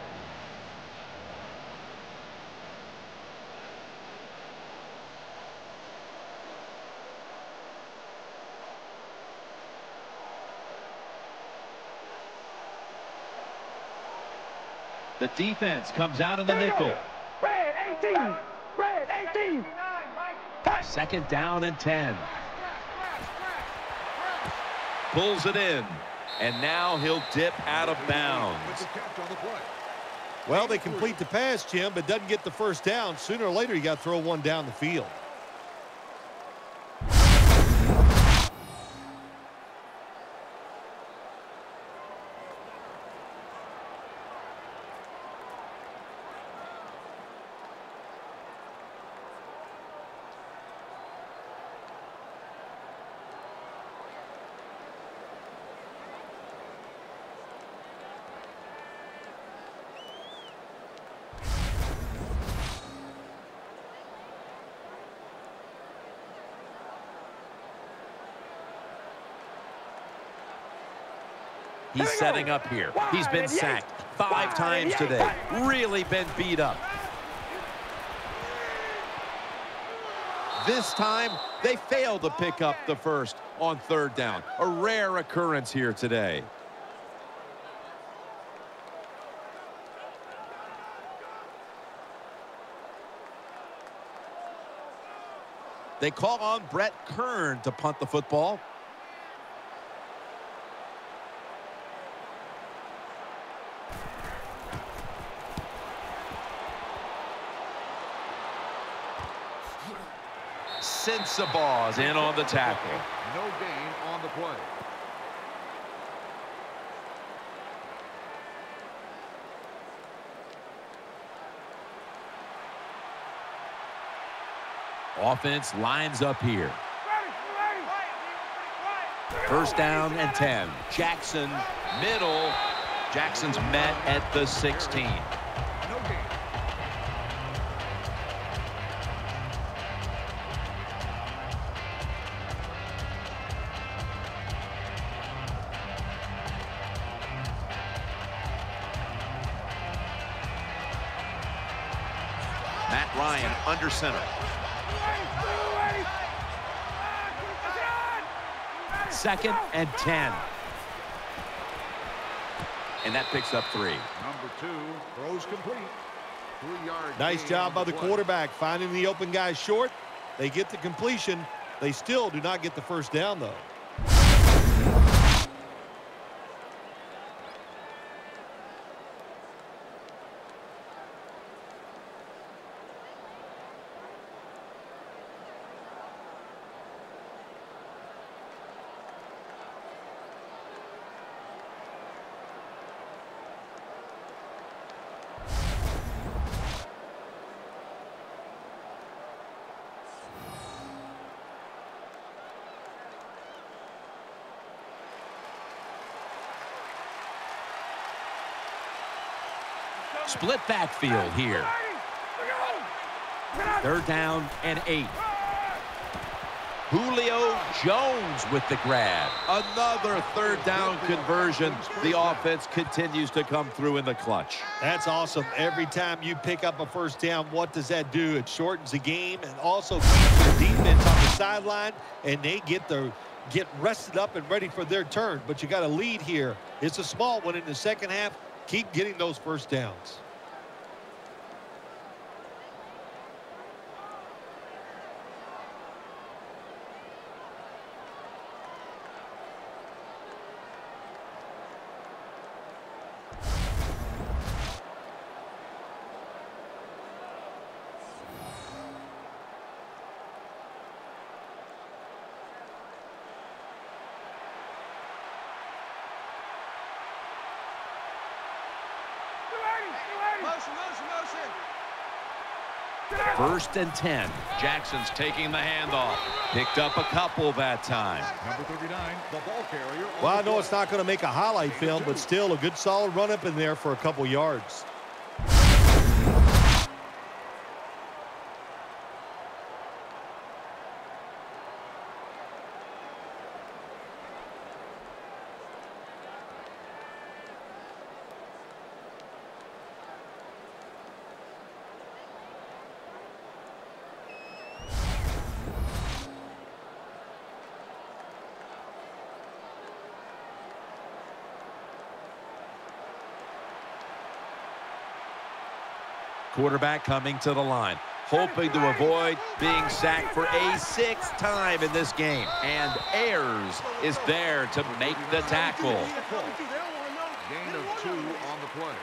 The defense comes out in the nickel. Red eighteen. Red eighteen. Second down and ten. Pulls it in. And now he'll dip out of bounds. Well, they complete the pass, Jim, but doesn't get the first down. Sooner or later, you got to throw one down the field. He's setting up here. He's been sacked five times today. Really been beat up. This time, they failed to pick up the first on third down. A rare occurrence here today. They call on Brett Kern to punt the football. Sensabaugh's in on the tackle. No gain on the play. Offense lines up here. First down and ten. Jackson, middle. Jackson's met at the sixteen. No gain. Matt Ryan under center. Second and ten. And that picks up three. Number two throws complete. Three-yard Nice job by the quarterback finding the open guy short. They get the completion. They still do not get the first down, though. Split backfield here. Third down and eight. Julio Jones with the grab. Another third down conversion. The offense continues to come through in the clutch. That's awesome. Every time you pick up a first down, what does that do? It shortens the game and also keeps your defense on the sideline, and they get the get rested up and ready for their turn. But you got a lead here. It's a small one in the second half. Keep getting those first downs. First and ten. Jackson's taking the handoff. Picked up a couple that time. Number thirty-nine, the ball carrier. Well, I know it's not going to make a highlight film, but still a good solid run up in there for a couple yards. Quarterback coming to the line, hoping to avoid being sacked for a sixth time in this game. And Ayers is there to make the tackle. Gain of two on the play.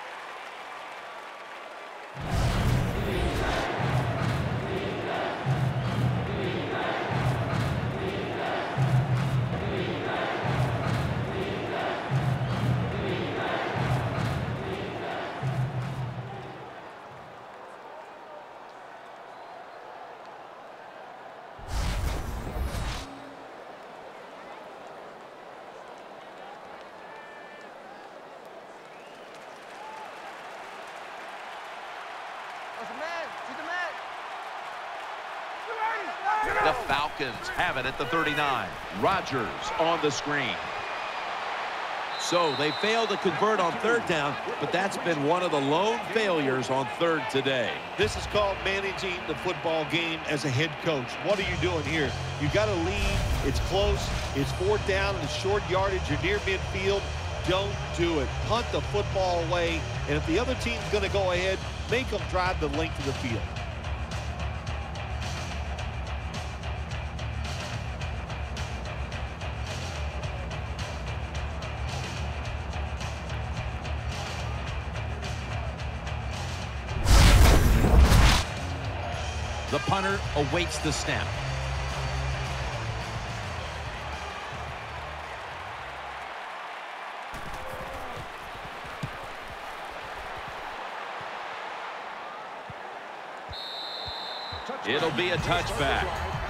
The Falcons have it at the thirty-nine. Rodgers on the screen. So they failed to convert on third down, but that's been one of the lone failures on third today. This is called managing the football game as a head coach. What are you doing here? You got to lead. It's close. It's fourth down. It's short yardage. You're near midfield. Don't do it. Punt the football away. And if the other team's going to go ahead, make them drive the length of the field. The punter awaits the snap. It'll be a touchback.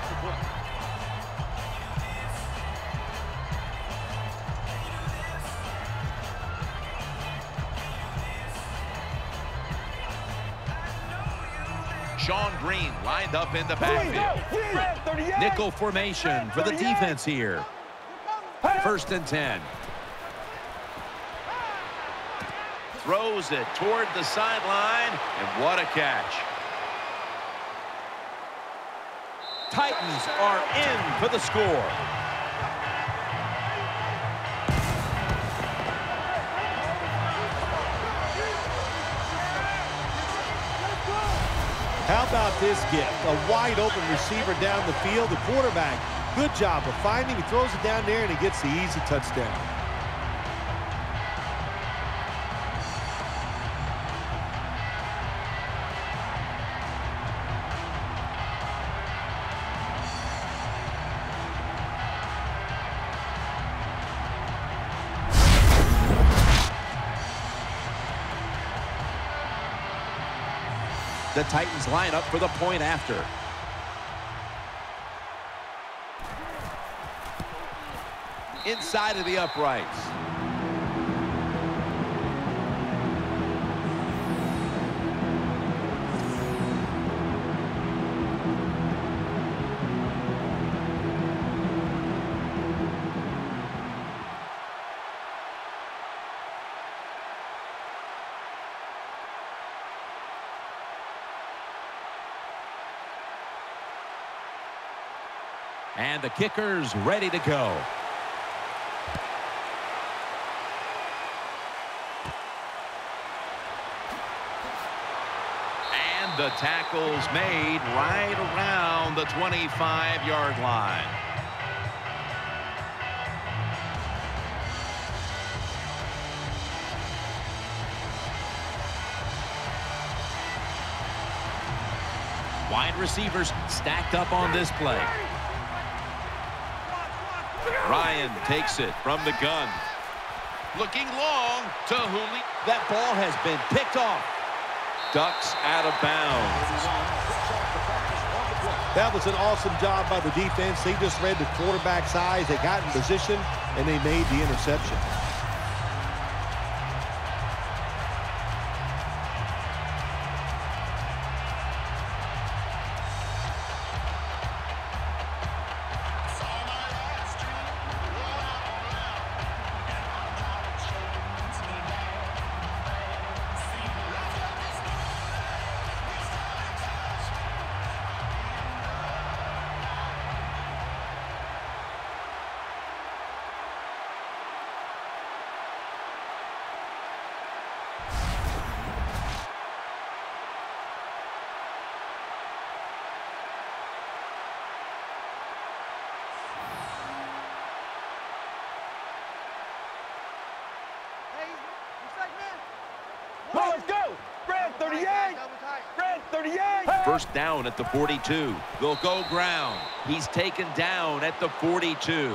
Sean Green lined up in the backfield. Nickel formation for the defense here. First and ten. Throws it toward the sideline, and what a catch. Titans are in for the score. How about this gift? A wide open receiver down the field. The quarterback, good job of finding. He throws it down there and he gets the easy touchdown. The Titans line up for the point after. Inside of the uprights. And the kicker's ready to go. And the tackle's made right around the twenty-five yard line. Wide receivers stacked up on this play. Ryan takes it from the gun. Looking long to Hooley. That ball has been picked off. Ducks out of bounds. That was an awesome job by the defense. They just read the quarterback's eyes. They got in position, and they made the interception. Let's go! Red thirty-eight! Red thirty-eight! First down at the forty-two. They'll go ground. He's taken down at the forty-two.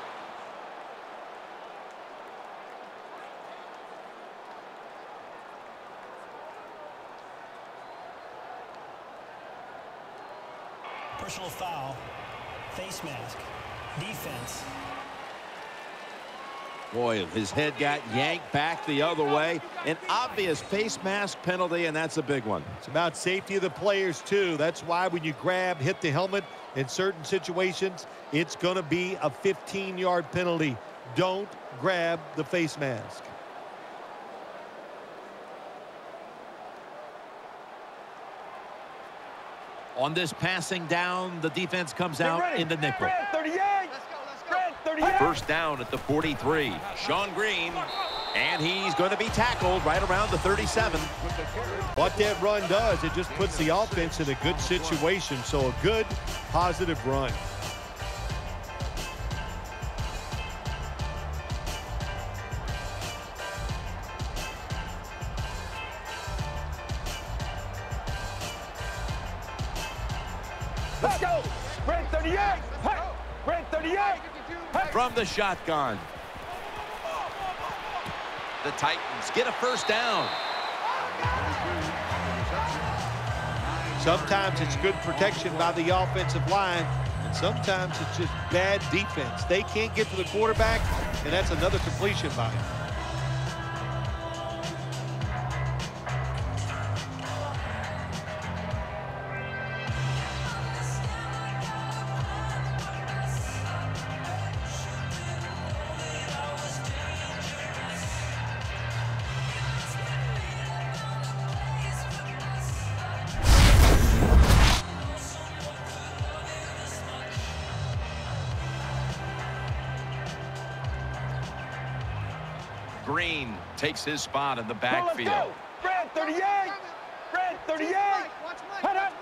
Personal foul. Face mask. Defense. Boy, his head got yanked back the other way. An obvious face mask penalty, and that's a big one. It's about safety of the players, too. That's why when you grab, hit the helmet in certain situations, it's going to be a fifteen yard penalty. Don't grab the face mask. On this passing down, the defense comes out in the nickel. Red thirty-eight! Red thirty-eight! First down at the forty-three. Sean Green. And he's going to be tackled right around the thirty-seven. What that run does, it just puts the offense in a good situation. So a good, positive run. Let's go! Red thirty-eight! Hey! Red thirty-eight! Hey! From the shotgun. The Titans get a first down. Sometimes it's good protection by the offensive line, and sometimes it's just bad defense. They can't get to the quarterback, and that's another completion by him. Green takes his spot in the Well, let's backfield. go! Red thirty-eight! Red thirty-eight! Head up!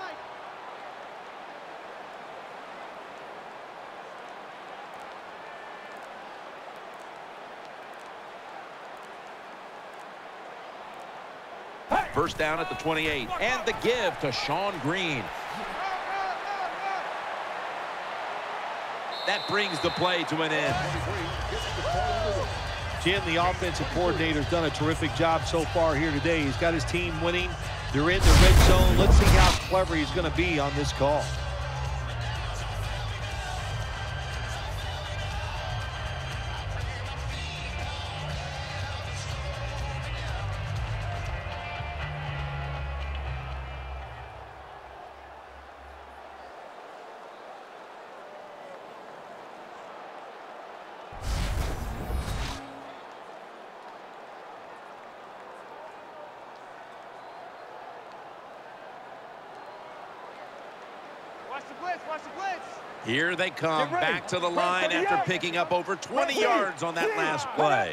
First down at the twenty-eight. And the give to Sean Green. That brings the play to an end. Jim, the offensive coordinator, has done a terrific job so far here today. He's got his team winning. They're in the red zone. Let's see how clever he's going to be on this call. Watch the blitz, watch the blitz. Here they come back to the line after picking up over twenty yards on that last play.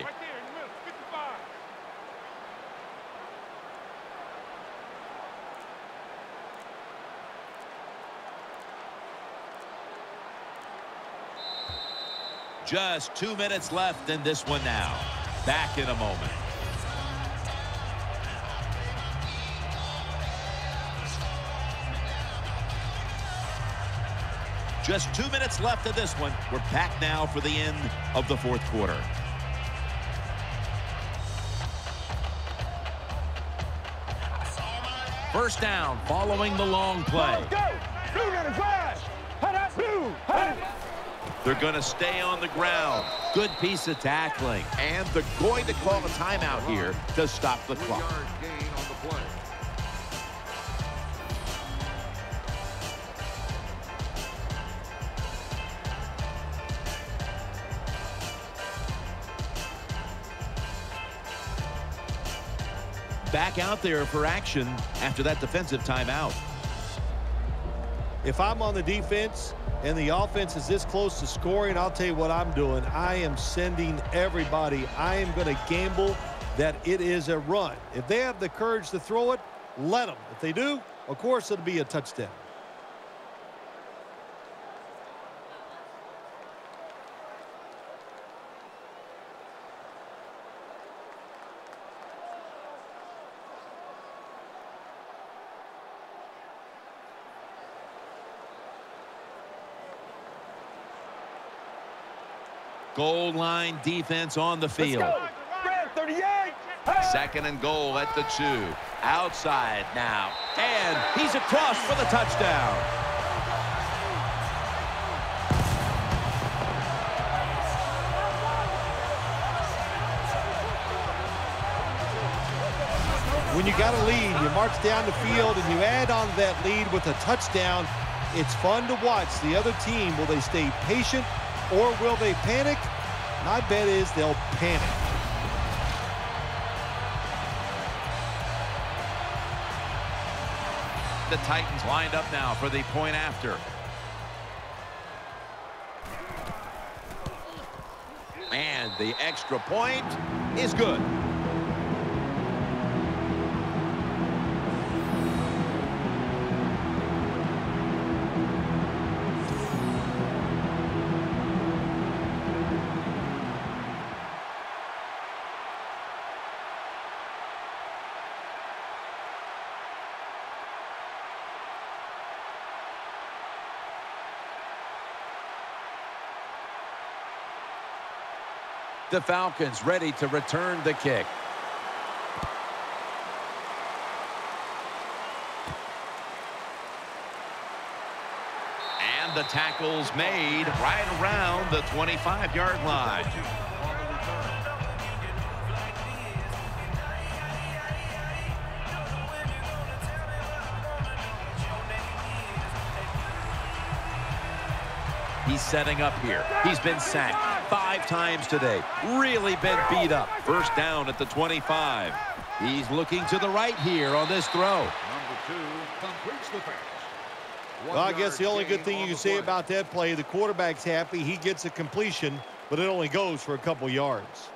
Just two minutes left in this one now. Back in a moment. Just two minutes left in this one. We're back now for the end of the fourth quarter. First down following the long play. They're going to stay on the ground. Good piece of tackling. And they're going to call a timeout here to stop the clock. Gain on the play. Back out there for action after that defensive timeout. If I'm on the defense and the offense is this close to scoring, I'll tell you what I'm doing. I am sending everybody. I am going to gamble that it is a run. If they have the courage to throw it, let them. If they do, of course, it'll be a touchdown. Goal line defense on the field. Second and goal at the two. Outside now. And he's across for the touchdown. When you got a lead, you march down the field and you add on that lead with a touchdown. It's fun to watch the other team. Will they stay patient or will they panic? My bet is they'll panic. The Titans lined up now for the point after. And the extra point is good. The Falcons ready to return the kick. And the tackle's made right around the twenty-five yard line. He's setting up here. He's been sacked five times today. Really been beat up. First down at the twenty-five. He's looking to the right here on this throw. Number two completes the pass. Well, I guess the only good thing you can say about that play, the quarterback's happy. He gets a completion, but it only goes for a couple yards.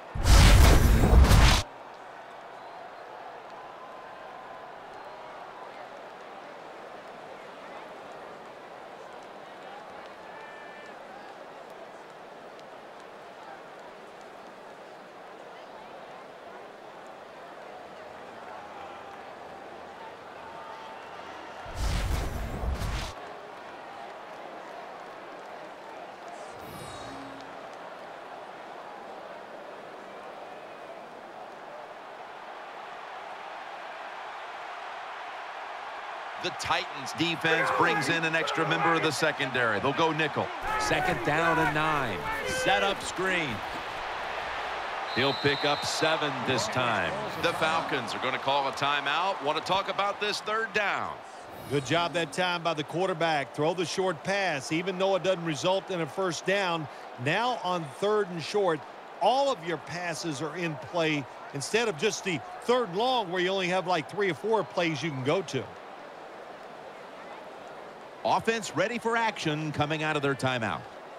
The Titans defense brings in an extra member of the secondary. They'll go nickel. Second down and nine. Set up screen. He'll pick up seven this time. The Falcons are going to call a timeout. Want to talk about this third down. Good job that time by the quarterback. Throw the short pass, even though it doesn't result in a first down. Now on third and short, all of your passes are in play instead of just the third and long where you only have like three or four plays you can go to. Offense ready for action coming out of their timeout.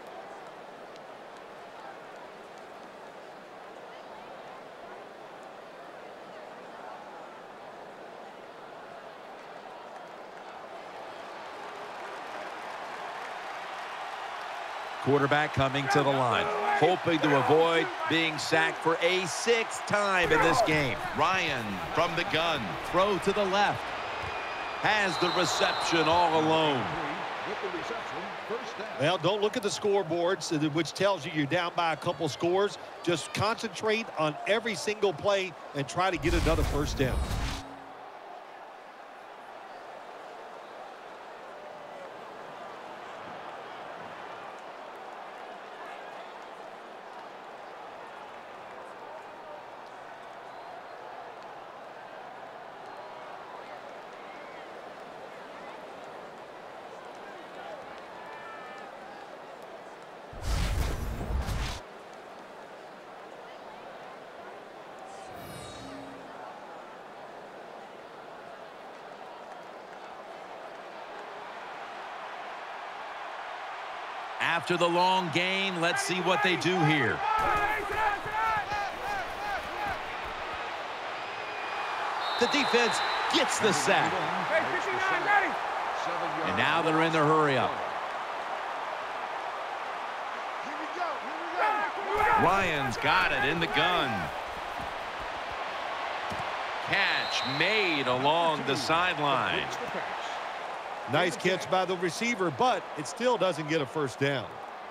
Quarterback coming to the line, hoping to avoid being sacked for a sixth time in this game. Ryan from the gun, throw to the left. Has the reception all alone. Well, don't look at the scoreboards, which tells you you're down by a couple scores. Just concentrate on every single play and try to get another first down. After the long gain, let's see what they do here. The defense gets the sack. And now they're in their hurry up. Ryan's got it in the gun. Catch made along the sideline. Nice catch by the receiver, but it still doesn't get a first down.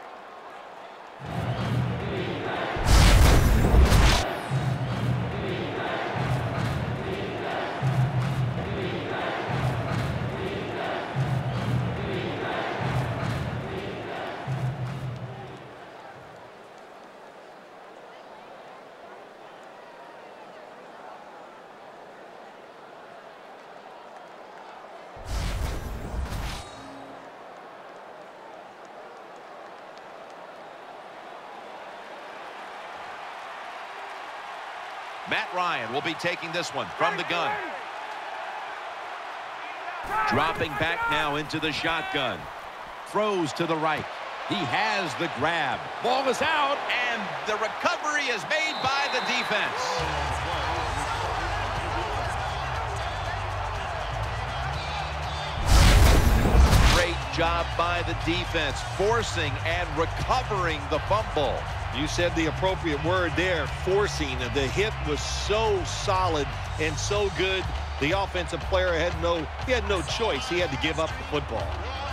Matt Ryan will be taking this one from the gun. Dropping back now into the shotgun. Throws to the right. He has the grab. Ball is out, and the recovery is made by the defense. Great job by the defense, forcing and recovering the fumble. You said the appropriate word there, forcing. The hit was so solid and so good. The offensive player had no, he had no choice. He had to give up the football.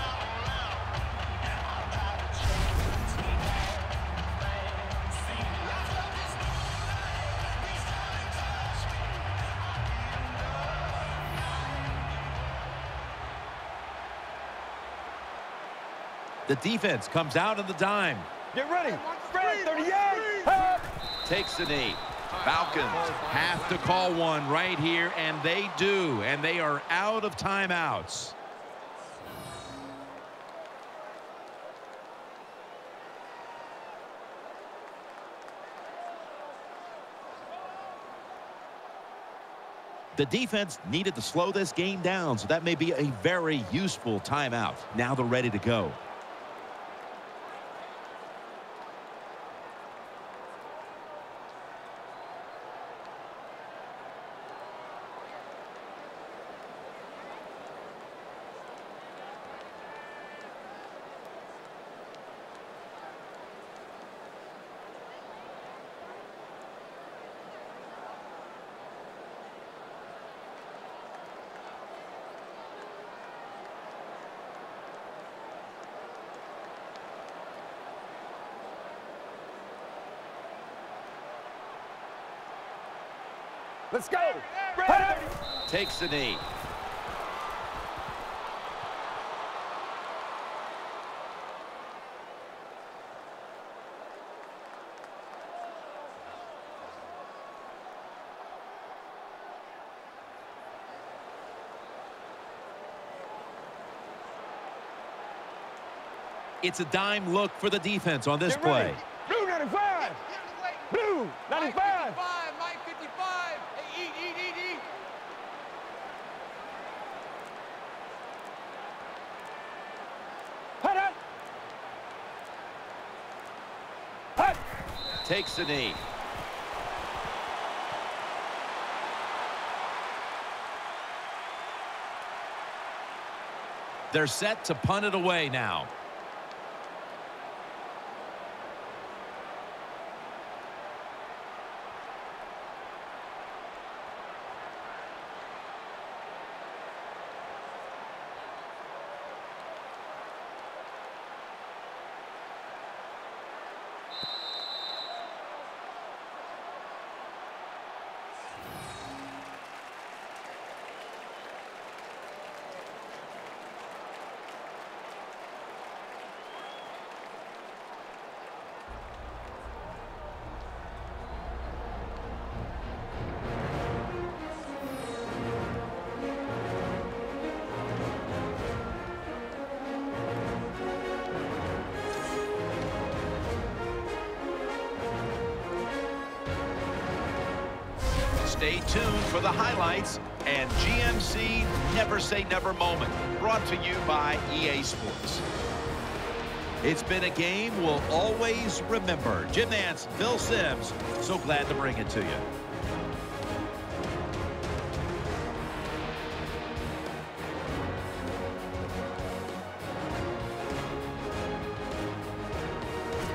the defense comes out on the dime. Get ready. Spread thirty-eight. Help. Takes the knee. Falcons have to call one right here, and they do, and they are out of timeouts. The defense needed to slow this game down, so that may be a very useful timeout. Now they're ready to go. Let's go. Ready. Takes the knee. It's a dime look for the defense on this play. Blue ninety-five. Blue ninety-five. takes the knee. They're set to punt it away now. Stay tuned for the highlights and G M C Never Say Never moment, brought to you by E A Sports. It's been a game we'll always remember. Jim Nantz, Phil Simms, so glad to bring it to you.